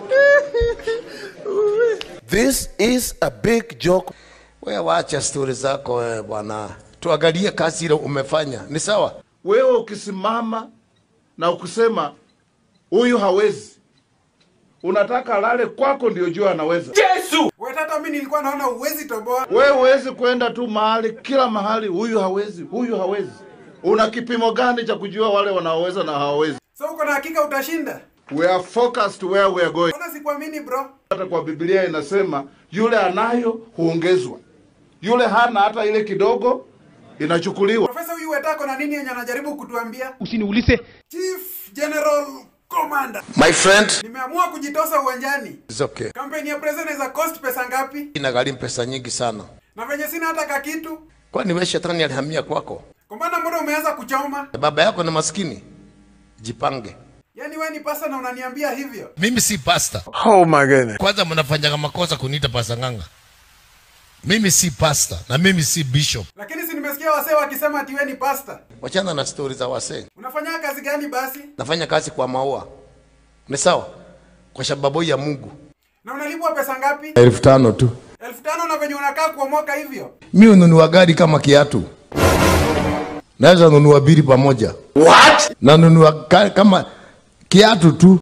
This is a big joke. Wewe wacha story zako bwana. Tuangalie kazi ile umefanya. Ni sawa? Wewe ukisimama na ukusema huyu hawezi, Unataka alale kwako ndio jua anaweza. Yesu! Wewe tata mimi nilikuwa naona uwezi toboa. Wewe huwezi kwenda tu mahali kila mahali huyu hawezi, huyu hawezi. Una kipimo gani cha kujua wale wanaoweza na hawawezi? So uko na hakika utashinda? We are focused where we are going. Mbona sikuamini bro? Hata kwa Biblia inasema yule anayo huongezwa. Yule hana hata ile kidogo inachukuliwa. Profesa huyu wetako na nini yenye anajaribu kutuambia? Usiniulize. Chief General Commander. My friend. Nimeamua kujitosa uwanjani. It's okay. Kampeni ya president za cost pesa ngapi? Inagharimu pesa nyingi sana. Na venye sina hata kakitu. Kwani wewe shetani alihamia kwako? Komanda mbona umeanza kuchoma? Baba yako ni maskini. Jipange. Yaani wewe ni pasta na unaniambia hivyo? Mimi si pasta. Oh my goodness. Kwanza mnafanya makosa kuniita pasta nganga. Mimi si pasta na mimi si bishop. Lakini si nimesikia wasee wakisema ati wewe ni pasta. Wachana na stories za wasee. Unafanya kazi gani basi? Nafanya kazi kwa maua. Ni sawa? Kwa sababu ya Mungu. Na unalipwa pesa ngapi? 5,000 tu. 5,000 na venye unakaa kuomoka hivyo? Mimi ununua gari kama kiatu. Naweza nunua bili pamoja. What? Na nunua kama kiatu tu.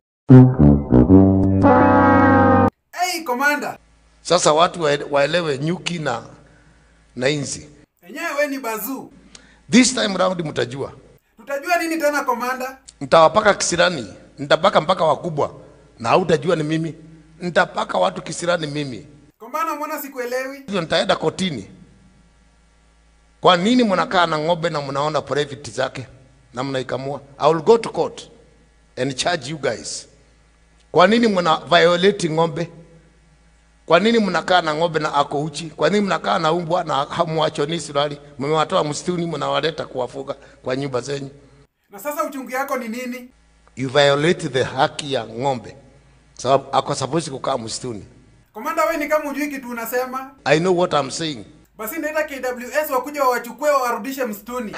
Hey komanda. Sasa watu waelewe nyuki na inzi. Enyewe wewe ni bazuu. This time round mtajua. Tutajua nini tena komanda? Nitawapaka kisirani. Nitapaka mpaka wakubwa. Na hautajua ni mimi. Nitapaka watu kisirani mimi. Komanda mbona sikuelewi? Nitaenda kotini. Kwa nini mnakaa na ng'ombe na mnaona private zake na mnaikamua? I will go to court and charge you guys. Kwa nini mna violate ng'ombe? Kwa nini mnakaa na ng'ombe na ako uchi? Kwa nini mnakaa na umbwa na hamwachoni silali? Mmewatoa msituni mnawaleta kuwafuga kwa nyumba zenyu. Na sasa uchungu yako ni nini? You violate the haki ya ng'ombe. Sababu ako supposed kukaa msituni. Komanda wewe ni kama hujui kitu unasema. I know what I'm saying. Basi naita KWS wakuja wachukue warudishe msituni.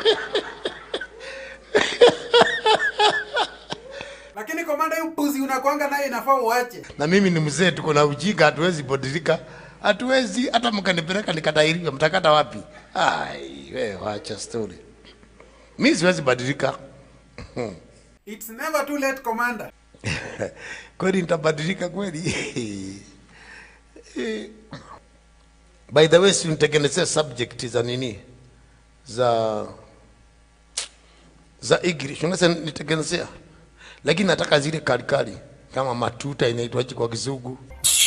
Lakini komanda hiyo puzi unakuanga naye inafaa uache. Na mimi ni mzee tuko na ujinga hatuwezi bodilika. Hatuwezi hata mkanipeleka nikatairiwa mtakata wapi? Ai wewe wacha story. Mimi siwezi badilika. It's never too late commander. Kweli nitabadilika kweli. By the way, si nitengenezea subject za nini? Za English. Unaweza nitengenezea. Lakini nataka zile kali kama matuta inaitwaje kwa Kizungu.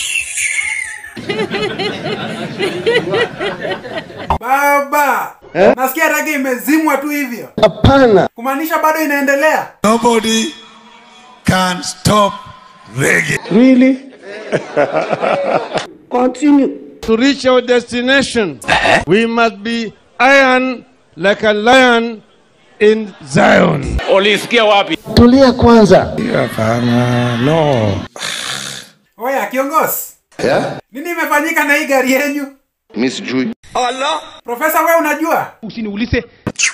Baba, nasikia ragi imezimwa tu hivyo. Hapana. Kumaanisha bado inaendelea. Nobody can stop reggae. Really? Continue. To reach our destination, we must be iron like a lion in Zion. Ulisikia wapi? Tulia kwanza. Hapana, no. Oya kiongozi. Yeah? Nini imefanyika na hii gari yenu? Mimi sijui. Allah. Profesa wewe unajua? Usiniulize.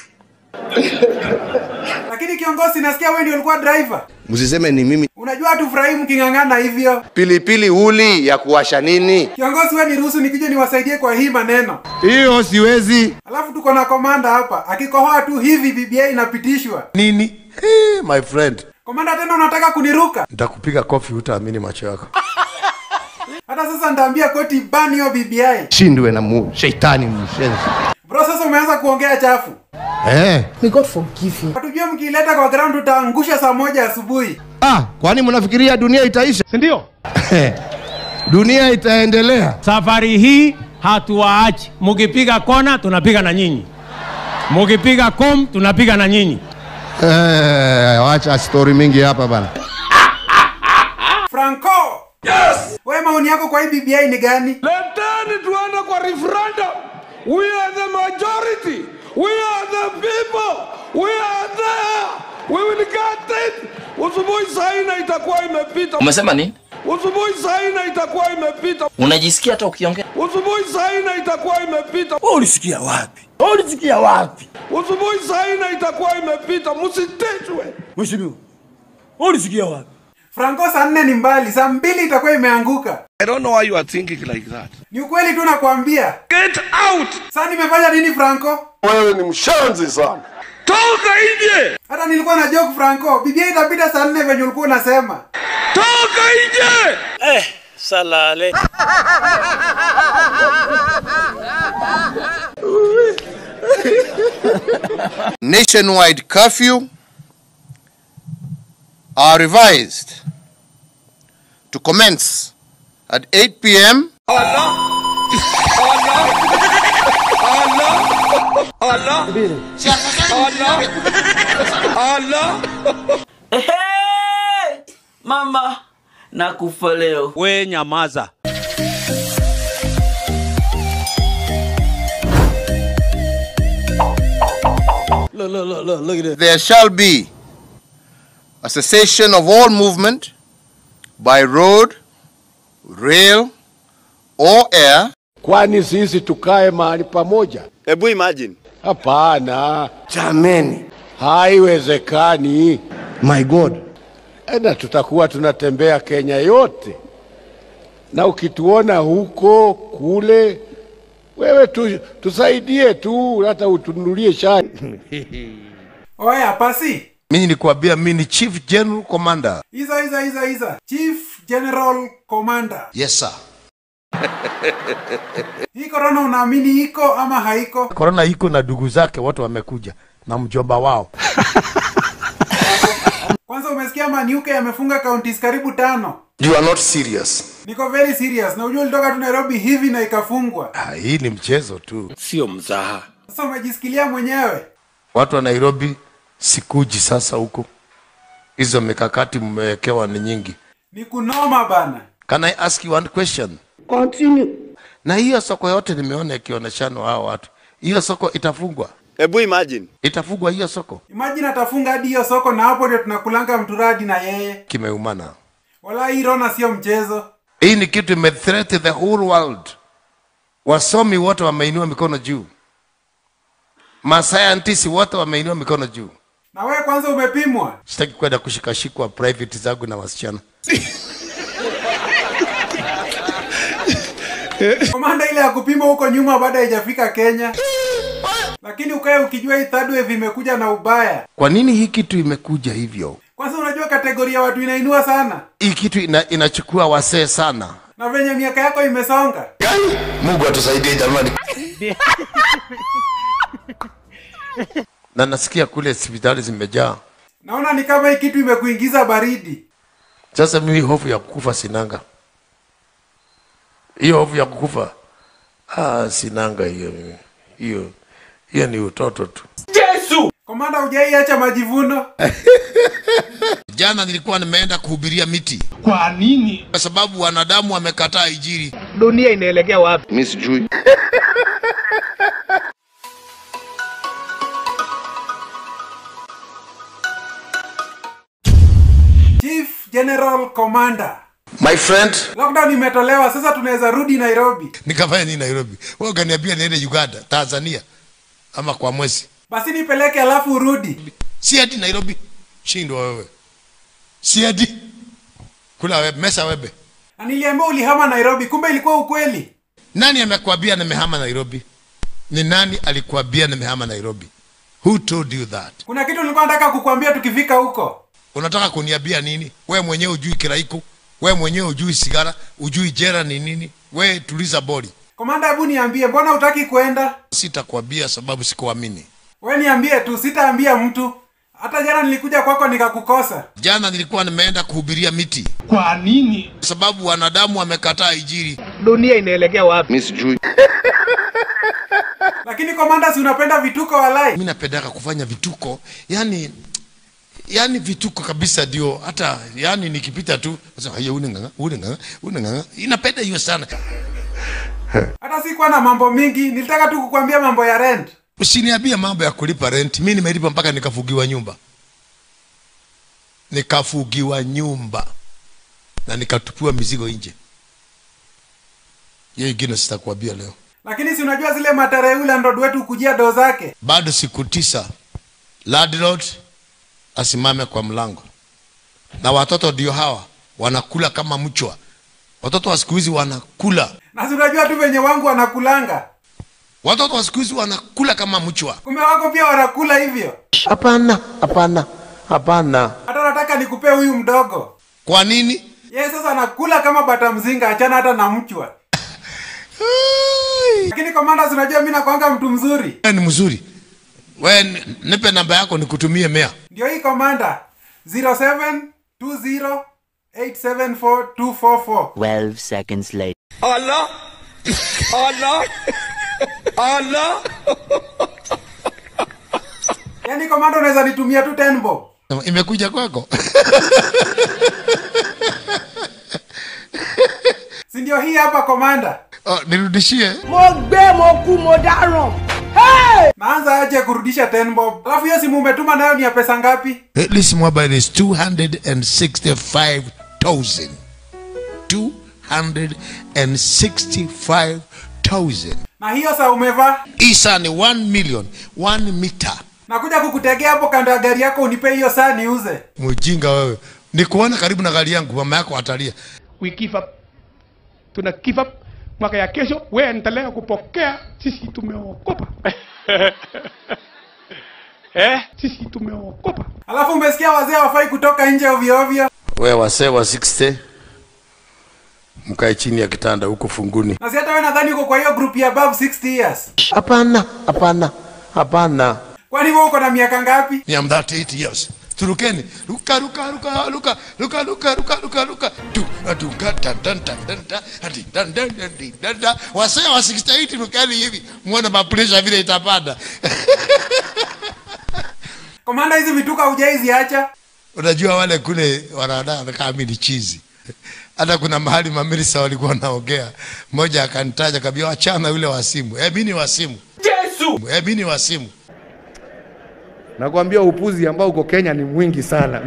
Lakini kiongozi nasikia wewe ndio ulikuwa driver. Msiseme ni mimi. Unajua tufurahi mkingangana hivyo. Pilipili uli ya kuwasha nini? Kiongozi wewe niruhusu nikije niwasaidie kwa hii maneno. Hiyo siwezi. Alafu tuko na komanda hapa. Akikohoa tu hivi BBI inapitishwa. Nini? Hey, my friend. Komanda tena unataka kuniruka? Nitakupiga kofi utaamini macho yako. Hata sasa ndaambia koti ban hiyo BBI. Shindwe na shetani mshenzi. Bro sasa umeanza kuongea chafu. May God forgive you. Hatujue mkiileta kwa ground tutaangusha saa 1 asubuhi. Kwani mnafikiria dunia itaisha? Si ndio? Dunia itaendelea. Safari hii hatuwaachi. Mukipiga kona tunapiga na nyinyi. Mukipiga kom tunapiga na nyinyi. Wacha story mingi hapa bana. Franco. Yes. Wewe maoni yako kwa hii BBI ni gani? Leteni tuende kwa referendum. We are the majority. We are the people. We are there. We will get it. Usubuhi saina itakuwa imepita. Umesema nini? Usubuhi saina itakuwa imepita. Unajisikia hata ukiongea? Usubuhi saina itakuwa imepita. Wewe ulisikia wapi? Ulisikia wapi? Usubuhi saina itakuwa imepita. Msitishwe. Mheshimiwa. Ulisikia wapi? Franco saa 4 ni mbali, saa 2 itakuwa imeanguka. I don't know why you are thinking like that. Ni ukweli tu nakwambia. Get out. Sasa nimefanya nini Franco? Wewe ni mshanzi sana. Toka nje. Hata nilikuwa na joke Franco. BBI itapita saa 4 venye ulikuwa unasema. Toka Toka nje! Salale. Nationwide curfew are revised to commence at 8 p.m. Mama, nakufa leo. We nyamaza. Look at this. There shall be a cessation of all movement by road, rail, or air. Kwani sisi tukae mahali pamoja? Hebu imagine. Hapana. Jameni. Haiwezekani. My God. Na tutakuwa tunatembea Kenya yote. Na ukituona huko kule, wewe tusaidie tu, hata utunulie chai. Oya, pasi. Mimi nilikwambia mimi ni Chief General Commander. Iza. Chief General Commander. Yes sir. Hii corona unaamini iko ama haiko? Corona iko na ndugu zake watu wamekuja na mjomba wao. Kwanza umesikia Manyuke yamefunga counties karibu 5. You are not serious. Niko very serious. Na unajua ulitoka tu Nairobi hivi na ikafungwa. Hii ni mchezo tu. Sio mzaha. Sasa umejisikilia mwenyewe. Watu wa Nairobi sikuji sasa huko. Hizo mikakati mmewekewa ni nyingi. Ni kunoma bana. Can I ask you one question? Continue. Na hiyo soko yote nimeona ikioneshana hao watu. Hiyo soko itafungwa. Hebu imagine. Itafungwa hiyo soko. Imagine atafunga hadi hiyo soko na hapo ndio tunakulanga mturadi na yeye. Kimeumana. Wala hii Rona sio mchezo. Hii ni kitu imethreat the whole world. Wasomi wote wameinua mikono juu. Scientists wote wameinua mikono juu. Na wewe kwanza umepimwa? Sitaki kwenda kushikashikwa private zangu na wasichana. Komanda ile ya kupima huko nyuma baada haijafika Kenya. Lakini ukae ukijua hii third wave imekuja na ubaya. Kwa nini hii kitu imekuja hivyo? Kwanza unajua kategoria watu inainua sana. Hii kitu inachukua wasee sana. Na venye miaka yako imesonga. Mungu atusaidie jamani. Na nasikia kule hospitali zimejaa. Naona ni kama hii kitu imekuingiza baridi. Sasa mimi hofu ya kukufa sinanga. Hiyo hofu ya kukufa sinanga hiyo mimi. Hiyo ni utoto tu. Yesu! Komanda hujaiacha majivuno. Jana nilikuwa nimeenda kuhubiria miti. Kwa nini? Kwa sababu wanadamu wamekataa Injili. Dunia inaelekea wapi? Mimi sijui. Chief General Commander. My friend. Lockdown imetolewa, sasa tunaweza rudi Nairobi. Nikafanya nini Nairobi? Wewe ukaniambia niende Uganda, Tanzania ama kwa mwezi. Basi nipeleke alafu urudi. Si hadi Nairobi. Shindwa wewe. Si hadi. Kula wewe mesa wewe. Na niliambiwa ulihama Nairobi, kumbe ilikuwa ukweli. Nani amekwambia nimehama Nairobi? Ni nani alikuambia nimehama Nairobi? Who told you that? Kuna kitu nilikuwa nataka kukuambia tukifika huko. Unataka kuniambia nini? Wewe mwenyewe hujui kiraiko, wewe mwenyewe hujui sigara, hujui jera ni nini? Wewe tuliza body. Komanda, hebu niambie, mbona hutaki kwenda? Sitakwambia sababu sikuamini. Wewe niambie tu, sitaambia mtu. Hata jana nilikuja kwako nikakukosa. Jana nilikuwa nimeenda kuhubiria miti. Kwa nini? Sababu wanadamu wamekataa Injili. Dunia inaelekea wapi? Mimi sijui. Lakini komanda, si unapenda vituko walai? Mimi napendaka kufanya vituko. Yani vituko kabisa ndio hata yani nikipita tu sasa haya unenganga inapenda hiyo sana. Hata sikuwa na mambo mingi, nilitaka tu kukuambia mambo ya rent. Usiniambie mambo ya kulipa rent. Mimi nimelipa mpaka nikafugiwa nyumba. Nikafugiwa nyumba. Na nikatupiwa mizigo nje. Yeye ingine sitakwambia leo. Lakini si unajua zile matarehe ule landlord wetu kujia doo zake? Bado siku 9 landlord asimame kwa mlango. Na watoto ndio hawa wanakula kama mchwa. Watoto wa siku hizi wanakula. Na si unajua tu venye wangu wanakulanga. Watoto wa siku hizi wanakula kama mchwa. Kumbe wako pia wanakula hivyo? Hapana. Hata nataka nikupe huyu mdogo. Kwa nini? Yeye sasa anakula kama bata mzinga, achana hata na mchwa. Lakini Commander, unajua mimi nakuanga mtu mzuri. Ni mzuri. Wewe nipe namba yako nikutumie 100. Ndio hii Commander. 0720874244. 12 seconds later. Allah! Allah! Allah! Yaani Commander unaweza nitumia tu 10 bob. Imekuja kwako. Si ndio hii hapa Commander? Nirudishie. Mogbe moku modaron. Hey! Naanza aje kurudisha 10 bob. Alafu hiyo simu umetuma nayo ni ya pesa ngapi? This mobile is 265,000. 265,000. Na hiyo saa umevaa? Isa ni 1 million, 1 meter. Nakuja kukutegea hapo kando ya gari yako unipe hiyo saa niuze. Mjinga wewe. Nikuona karibu na gari yangu, mama yako atalia. We give up. Tuna give up. Mwaka ya kesho wewe endelea kupokea, sisi tumeokopa. Sisi tumeokopa. Alafu umesikia wazee hawafai kutoka nje ovyo ovyo. Wewe wasee wa 60 mkae chini ya kitanda huko funguni. Na si hata wewe nadhani uko kwa hiyo group ya above 60 years. Hapana, hapana, hapana. Kwani wewe uko na miaka ngapi? I am 38 years. Turukeni. Luka luka luka luka luka luka luka luka luka. Tu aduka tan tan tan tan hadi dan dan dan dan. Wasee wa 68 rukeni hivi. Muone mapresha vile itapanda. Commander, hizi vituka hujaizi acha. Unajua wale kule wanadada kama mimi chizi. Hata kuna mahali mamirisa walikuwa wanaongea. Mmoja akanitaja kabisa, achana yule wa simu. Mimi ni wa simu. Yesu. Mimi ni wa simu. Nakwambia upuzi ambao uko Kenya ni mwingi sana.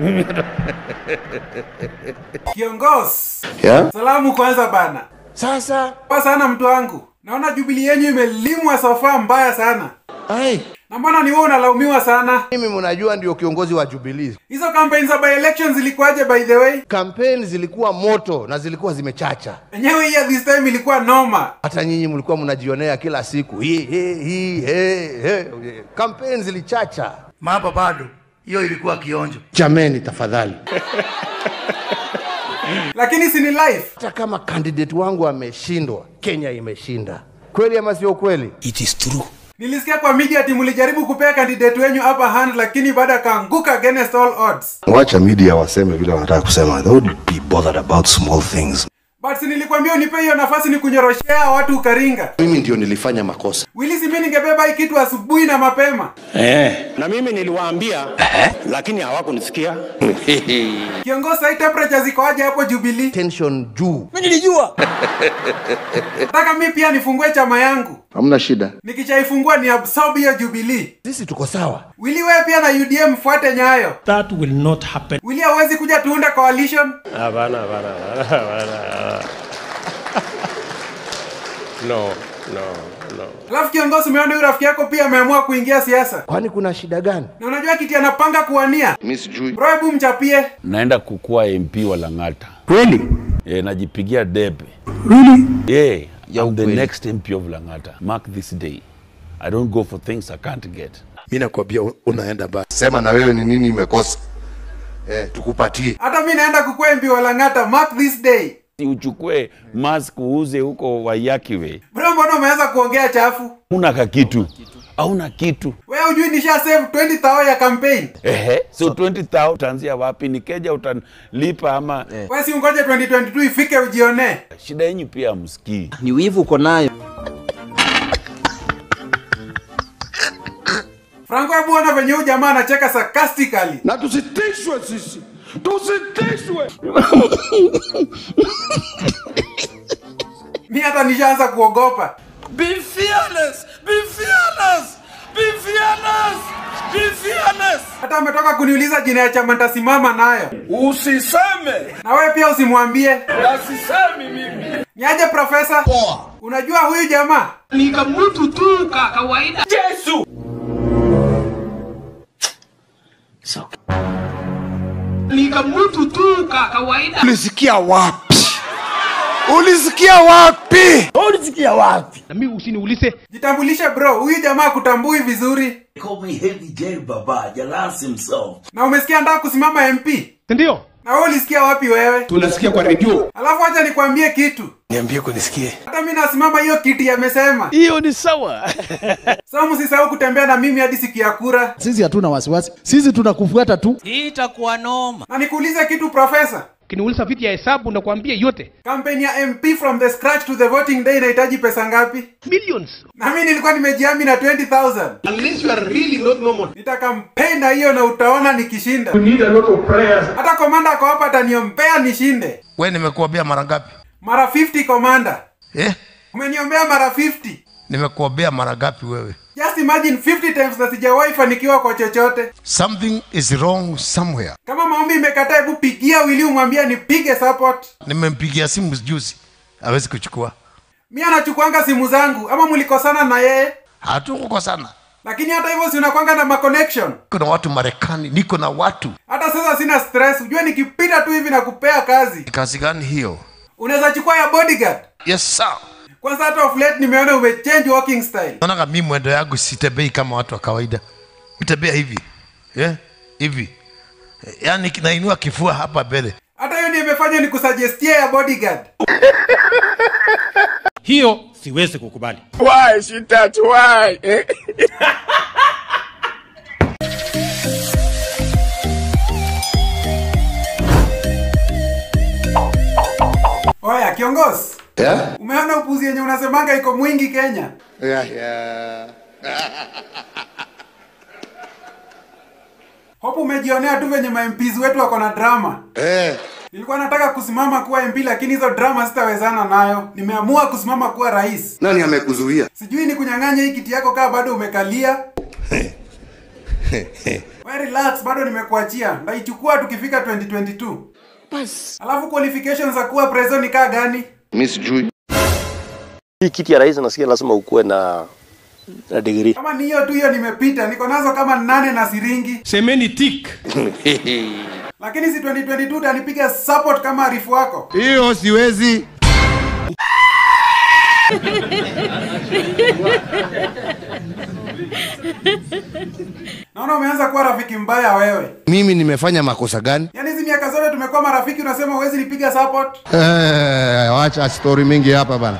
Kiongozi. Yeah? Salamu kwanza bana. Sasa. Kwa sana mtu wangu. Naona Jubilee yenu imelimwa sofa mbaya sana. Ai. Na mbona ni wewe unalaumiwa sana? Mimi mnajua ndio kiongozi wa Jubilee. Hizo campaigns za by elections zilikuwaje by the way? Campaign zilikuwa moto na zilikuwa zimechacha. Enyewe hii this time ilikuwa noma. Hata nyinyi mlikuwa mnajionea kila siku. Campaign zilichacha. Mapa bado. Hiyo ilikuwa kionjo. Jameni tafadhali. Lakini si ni life. Hata kama candidate wangu ameshindwa, Kenya imeshinda. Kweli ama sio kweli? It is true. Nilisikia kwa media ati mlijaribu kupea candidate wenyu upper hand lakini baada kaanguka against all odds. Wacha media waseme vile wanataka kusema. They would be bothered about small things. But si nilikwambia unipe hiyo nafasi ni kunyoroshea watu ukaringa. Mimi ndio nilifanya makosa. Willy, si mimi ningebeba hii kitu asubuhi na mapema. Na mimi niliwaambia lakini hawakunisikia. Kiongozi, hii temperature ziko aje hapo Jubilee? Tension juu. Mimi nilijua. Nataka mimi pia nifungue chama yangu. Hamna shida. Nikichaifungua ni absorb hiyo Jubilee. Sisi tuko sawa. Willy, wewe pia na UDM fuate nyayo. That will not happen. Willy, hawezi kuja tuunde coalition? Hapana. No. Alafu kiongozi, umeona yule rafiki yako pia ameamua kuingia siasa. Kwani kuna shida gani? Na unajua kiti anapanga kuwania? Mimi sijui. Bro, hebu mchapie. Naenda kukua MP wa Lang'ata. Kweli? Najipigia debe. Really? I'm the next MP of Lang'ata. Mark this day. I don't go for things I can't get. Mimi nakwambia unaenda basi. Sema na wewe ni nini imekosa. Tukupatie. Hata mimi naenda kukua MP wa Lang'ata. Mark this day. Uchukue mask uuze huko Wayakiwe. Bro, mbona umeanza kuongea chafu? Una kitu. Hauna kitu. Wewe hujui nisha save 20,000 ya campaign. So 20,000 utaanzia wapi? Nikeja utalipa ama Wewe si ungoje 2022 ifike ujione. Shida yenu pia msikii. Ni wivu uko nayo. Franco, hebu ona venye huyu jamaa anacheka sarcastically. Na tusitishwe sisi. Tusitishwe. Mimi hata nishaanza kuogopa. Be fearless. Be fearless. Be fearless. Be fearless. Hata ametoka kuniuliza jina ya chama nitasimama nayo. Usiseme. Na wewe pia usimwambie. Na sisemi mimi. Niaje profesa? Unajua huyu jamaa? Ni kamutu tu kawaida. Yesu. Ni kamutu tu kawaida. Ulisikia wapi? Ulisikia wapi? Ulisikia wapi? Na mimi usiniulize. Jitambulishe bro, huyu jamaa kutambui vizuri. Call me Heavy J Baba, Jalas himself. Na umesikia anataka kusimama MP? Ndio. Na wewe ulisikia wapi wewe? Tunasikia kwa radio. Alafu acha nikwambie kitu. Niambie kunisikie. Hata mimi nasimama hiyo kiti yamesema. Hiyo ni sawa. Sasa msisahau kutembea na mimi hadi siku ya kura. Sisi hatuna wasiwasi. Sisi tunakufuata tu. Hii itakuwa noma. Na nikuulize kitu profesa. Kiniuliza vipi ya hesabu na kuambia yote. Kampeni ya MP from the scratch to the voting day inahitaji pesa ngapi? Millions. Na mimi nilikuwa nimejiambi na 20,000. Unless you are really not normal. Nitakampenda hiyo na utaona nikishinda. You need a lot of prayers. Hata komanda kwa hapa ataniombea nishinde. Wewe nimekuambia mara ngapi? Mara 50 komanda. Eh? Umeniombea mara 50. Nimekuambia mara ngapi wewe? Just imagine 50 times na sijawahi fanikiwa kwa chochote. Something is wrong somewhere. Kama maombi imekataa, hebu pigia Willy umwambie nipige support. Nimempigia simu juzi. Hawezi kuchukua. Mimi anachukuanga simu zangu ama mlikosana na yeye? Hatukukosana. Lakini hata hivyo si unakwanga na connection. Kuna watu Marekani, niko na watu. Hata sasa sina stress. Unajua nikipita tu hivi na kupea kazi. Kazi gani hiyo? Unaweza chukua ya bodyguard. Yes sir. Kwanza hata of late nimeona umechange walking style. Naona mimi mwendo yangu sitembei kama watu wa kawaida. Utembea hivi. Hivi. Yaani nainua kifua hapa mbele. Hata hiyo ndio imefanya nikusuggestie ya bodyguard. Hiyo siwezi kukubali. Why she that why? Oya kiongozi. Yeah? Umeona upuzi yenye unasemanga iko mwingi Kenya? Yeah. Hopo umejionea tu venye MPs wetu wako na drama. Nilikuwa nataka kusimama kuwa MP lakini hizo drama sitawezana nayo. Nimeamua kusimama kuwa rais. Nani amekuzuia? Sijui ni kunyang'anya hii kiti yako kama bado umekalia. Wewe relax, bado nimekuachia. Ndaichukua tukifika 2022. Bas. Alafu qualifications za kuwa president ni kaa gani? Mimi sijui. Hii kiti ya rais nasikia lazima ukuwe na degree. Kama ni hiyo tu hiyo nimepita. Niko nazo kama 8 na siringi. Semeni tik. Lakini si 2022 utanipiga support kama arifu wako. Hiyo siwezi. Naona umeanza kuwa rafiki mbaya wewe. Mimi nimefanya makosa gani? Yaani hizi miaka zote tumekuwa marafiki unasema huwezi nipiga support? Wacha story mingi hapa bana.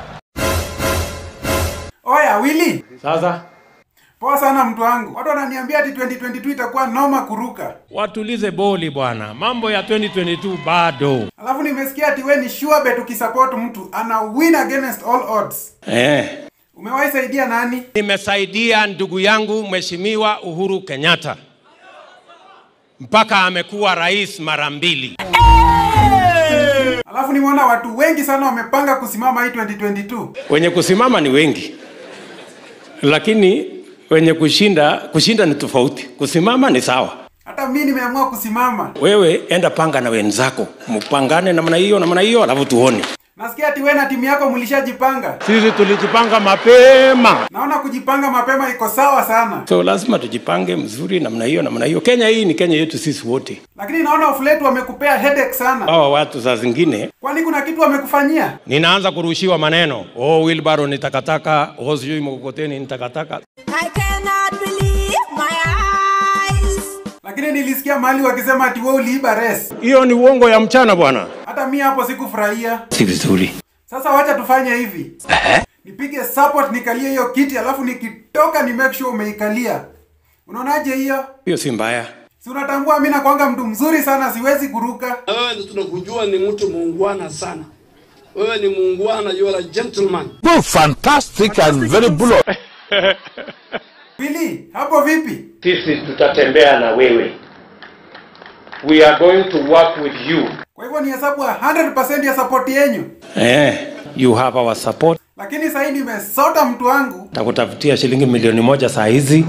Oya Willy. Sasa poa sana mtu wangu. Watu wananiambia ati 2022 itakuwa noma kuruka. watulize boli bwana. Mambo ya 2022 bado. Alafu nimesikia ati wewe ni sure bet ukisupport mtu ana win against all odds. Umewahi saidia nani? Nimesaidia ndugu yangu Mheshimiwa Uhuru Kenyatta. Mpaka amekuwa rais mara 2. Alafu nimeona watu wengi sana wamepanga kusimama hii 2022. Wenye kusimama ni wengi. Lakini wenye kushinda ni tofauti. Kusimama ni sawa. Hata mimi nimeamua kusimama. Wewe enda panga na wenzako. Mpangane namna hiyo alafu tuone. Nasikia ati wewe na timu yako mlishajipanga. Sisi tulijipanga mapema. Naona kujipanga mapema iko sawa sana. So lazima tujipange mzuri namna hiyo. Kenya hii ni Kenya yetu sisi wote. Lakini naona of late wamekupea headache sana. Hawa watu saa zingine. Kwani kuna kitu wamekufanyia? Ninaanza kurushiwa maneno. Wheelbarrow ni takataka, sijui mkokoteni ni takataka. I cannot believe my eyes. Lakini nilisikia mahali wakisema ati wewe uliiba res. Hiyo ni uongo ya mchana bwana. Hata mimi hapo sikufurahia. Si vizuri. Sasa wacha tufanye hivi. Nipige support nikalie hiyo kiti alafu nikitoka ni make sure umeikalia. Unaonaje hiyo? Hiyo si mbaya. Si unatambua mimi nakuanga mtu mzuri sana siwezi kuruka. Wewe tunakujua ni mtu muungwana sana. Wewe ni muungwana, you are a gentleman. Oh, fantastic and very bullet. Pili, hapo vipi? Sisi tutatembea na wewe. We are going to work with you. Kwa hivyo ni hesabu 100% ya support yenu. You have our support. Lakini sasa hivi nimesota mtu wangu. Takutafutia shilingi milioni 1 saa hizi.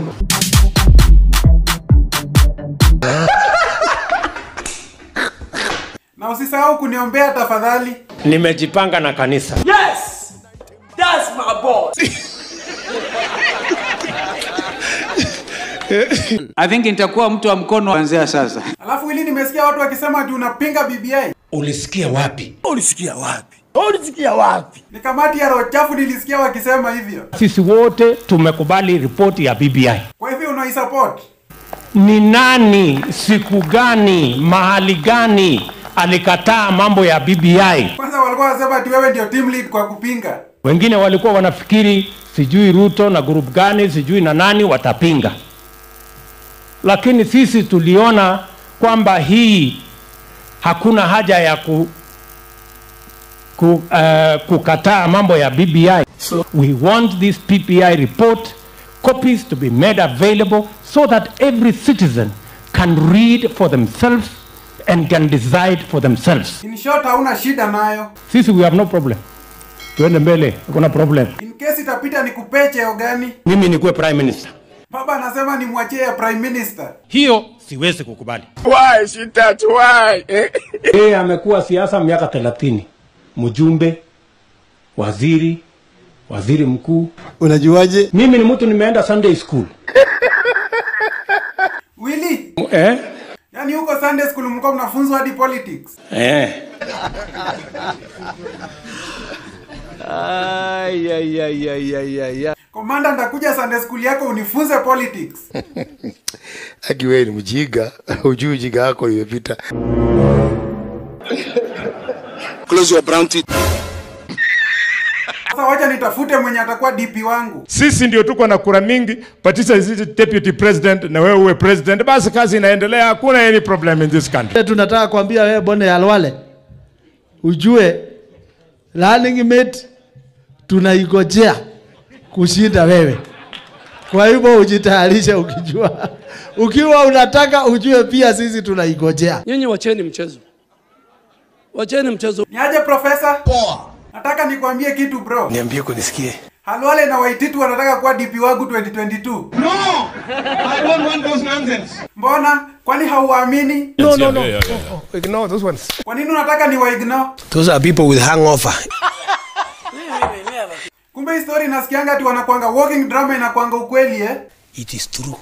Na usisahau kuniombea tafadhali. Nimejipanga na kanisa. Yes! That's my boss. I think nitakuwa mtu wa mkono kuanzia sasa. Alafu hili nimesikia watu wakisema ati unapinga BBI. Ulisikia wapi? Ni kamati ya roho chafu nilisikia wakisema hivyo. Sisi wote tumekubali ripoti ya BBI. Kwa hivyo unaisupport? Ni nani, siku gani, mahali gani alikataa mambo ya BBI. Kwanza walikuwa wanasema ati wewe ndio team lead kwa kupinga. Wengine walikuwa wanafikiri sijui Ruto na group gani sijui na nani watapinga. Lakini sisi tuliona kwamba hii hakuna haja ya kukataa mambo ya BBI. So we want this PPI report copies to be made available so that every citizen can read for themselves and can decide for themselves. In short, hauna shida nayo. Sisi we have no problem. Tuende mbele, hakuna problem. In case itapita nikupe cheo gani? Mimi nikuwe prime minister. Baba anasema nimwachie ya prime minister. Hiyo siwezi kukubali. Why should that? Why? Yeye amekuwa siasa miaka 30. Mjumbe, waziri mkuu. Unajuaje? Mimi ni mtu nimeenda Sunday school. Willy? Yaani huko Sunday school mko mnafunzwa hadi politics? Komanda ndakuja Sunday school yako unifunze politics. Aki wewe ni mjiga, hujui ujinga wako imepita. Close your brown teeth. Sasa wacha nitafute mwenye atakuwa DP wangu. Sisi ndio tuko na kura mingi, Patricia is deputy president na wewe uwe president. Basi kazi inaendelea, hakuna any problem in this country. Tunataka kuambia wewe Bone Yalwale, ujue running mate tunaigojea kushinda wewe. Kwa hivyo ujitayarishe ukijua. Ukiwa unataka ujue pia sisi tunaigojea. Nyinyi wacheni mchezo. Wacheni mchezo. Niaje profesa? Poa. Nataka nikwambie kitu bro. Niambie kunisikie. Halwale na Waititu wanataka kuwa DP wangu 2022. No! I don't want those nonsense. Mbona? Kwani hauamini? No. Ignore those ones. Kwa nini unataka ni wa-ignore? Those are people with hangover. Kumbe story nasikianga ati wanakuanga walking drama inakuanga ukweli It is true.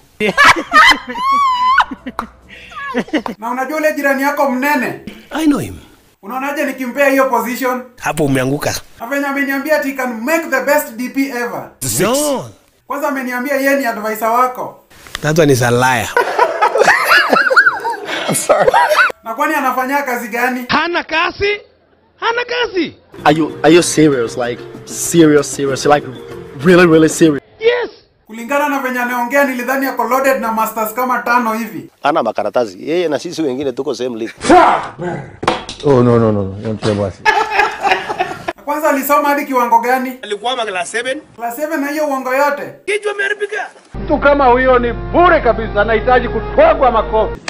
Na unajua ule jirani yako mnene? I know him. Unaonaje nikimpea hiyo position? Hapo umeanguka. Afanya ameniambia ati can make the best DP ever. No. Kwanza ameniambia yeye ni advisor wako. That one is a liar. I'm sorry. Na kwani anafanya kazi gani? Hana kazi? Are you serious? Like serious? Like really serious? Yes. Kulingana na venye anaongea nilidhani yako loaded na masters kama 5 hivi. Ana makaratasi. Yeye na sisi wengine tuko same league. Oh no. Don't tell me. Kwanza alisoma hadi kiwango gani? Alikuwa class 7. Class 7 na hiyo uongo yote. Kichwa imeharibika. Mtu kama huyo ni bure kabisa, anahitaji kutwagwa makofi.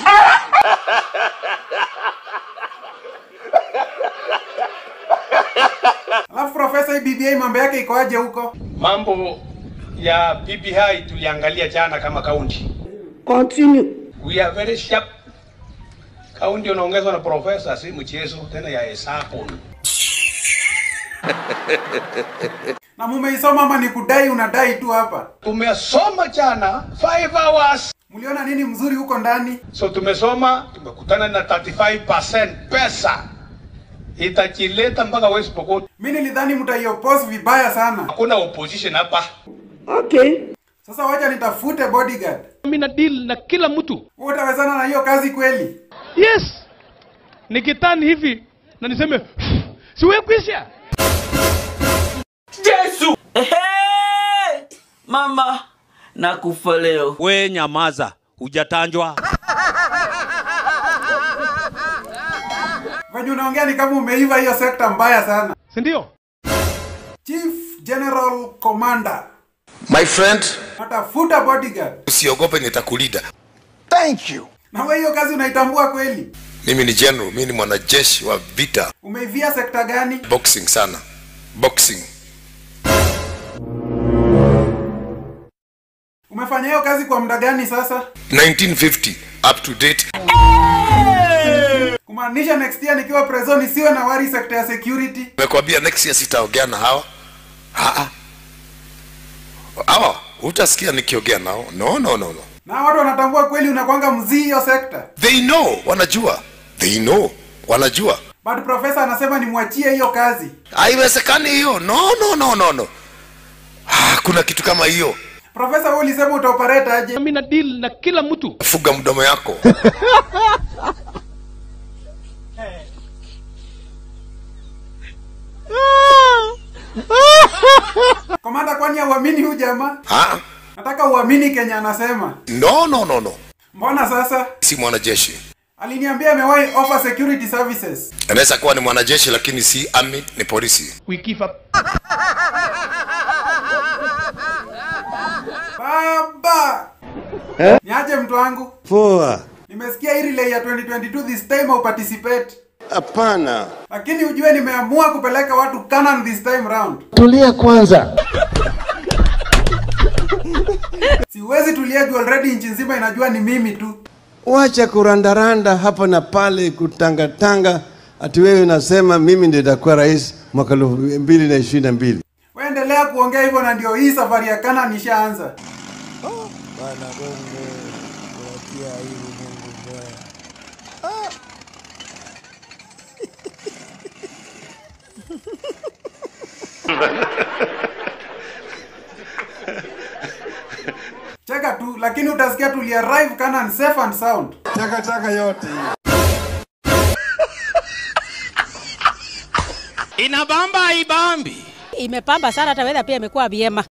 Alafu profesa hii BBI mambo yake iko aje huko? Mambo ya BBI tuliangalia jana kama kaunti. Continue. We are very sharp. Kaunti unaongezwa na profesa, si mchezo tena ya hesabu. Na mumeisoma ama ni kudai unadai tu hapa? Tumesoma jana 5 hours. Mliona nini mzuri huko ndani? So tumesoma, tumekutana na 35% pesa. Itajileta mpaka West Pokot. Mimi nilidhani mtaioppose vibaya sana. Hakuna opposition hapa. Okay. Sasa wacha nitafute bodyguard. Mimi na deal na kila mtu. Wewe utawezana na hiyo kazi kweli? Yes. Nikitani hivi na niseme siwe kwisha. Yesu! Mama, nakufa leo. We nyamaza, hujatanjwa. Venye unaongea ni kama umeiva hiyo sekta mbaya sana. Si ndio? Chief General Commander. My friend, natafuta bodyguard. Usiogope, nitakulinda. Thank you. Na wewe hiyo kazi unaitambua kweli? Mimi ni general, mimi ni mwanajeshi wa vita. Umeivia sekta gani? Boxing sana. Boxing. Umefanya hiyo kazi kwa muda gani sasa? 1950 up to date. Kumaanisha next year nikiwa president siwe na worry sector ya security. Nimekwambia next year sitaongea na hawa. Hawa utasikia nikiongea nao. No. Na watu wanatambua kweli unakwanga mzii hiyo sector. They know, wanajua. Wanajua. But professor anasema nimwachie hiyo kazi. Haiwezekani hiyo. No. Kuna kitu kama hiyo. Professor wewe ulisema utaoperate aje? Mimi na deal na kila mtu. Fuga mdomo yako. Komanda, kwani uamini huyu jamaa? Nataka uamini Kenya anasema. No. Mbona sasa? Si mwanajeshi. Aliniambia amewahi offer security services. Anaweza kuwa ni mwanajeshi lakini si army, ni polisi. We give up. Baba! Niaje mtu wangu? Poa. Nimesikia hii relay ya 2022 this time au participate. Hapana. Lakini ujue nimeamua kupeleka watu Canaan this time round. Tulia kwanza. Siwezi tulia juu already nchi nzima inajua ni mimi tu. Wacha kurandaranda hapa na pale kutangatanga ati wewe unasema mimi ndiye nitakuwa rais mwaka 2022. Wewe endelea kuongea hivyo na ndio hii safari ya Canaan ishaanza. Bana Mungu, unatia hivi Mungu bwana. Cheka tu, lakini utasikia tuli arrive Canaan safe and sound. Chaka yote. Inabamba ibambi. Imepamba sana, hata weather pia imekuwa vyema.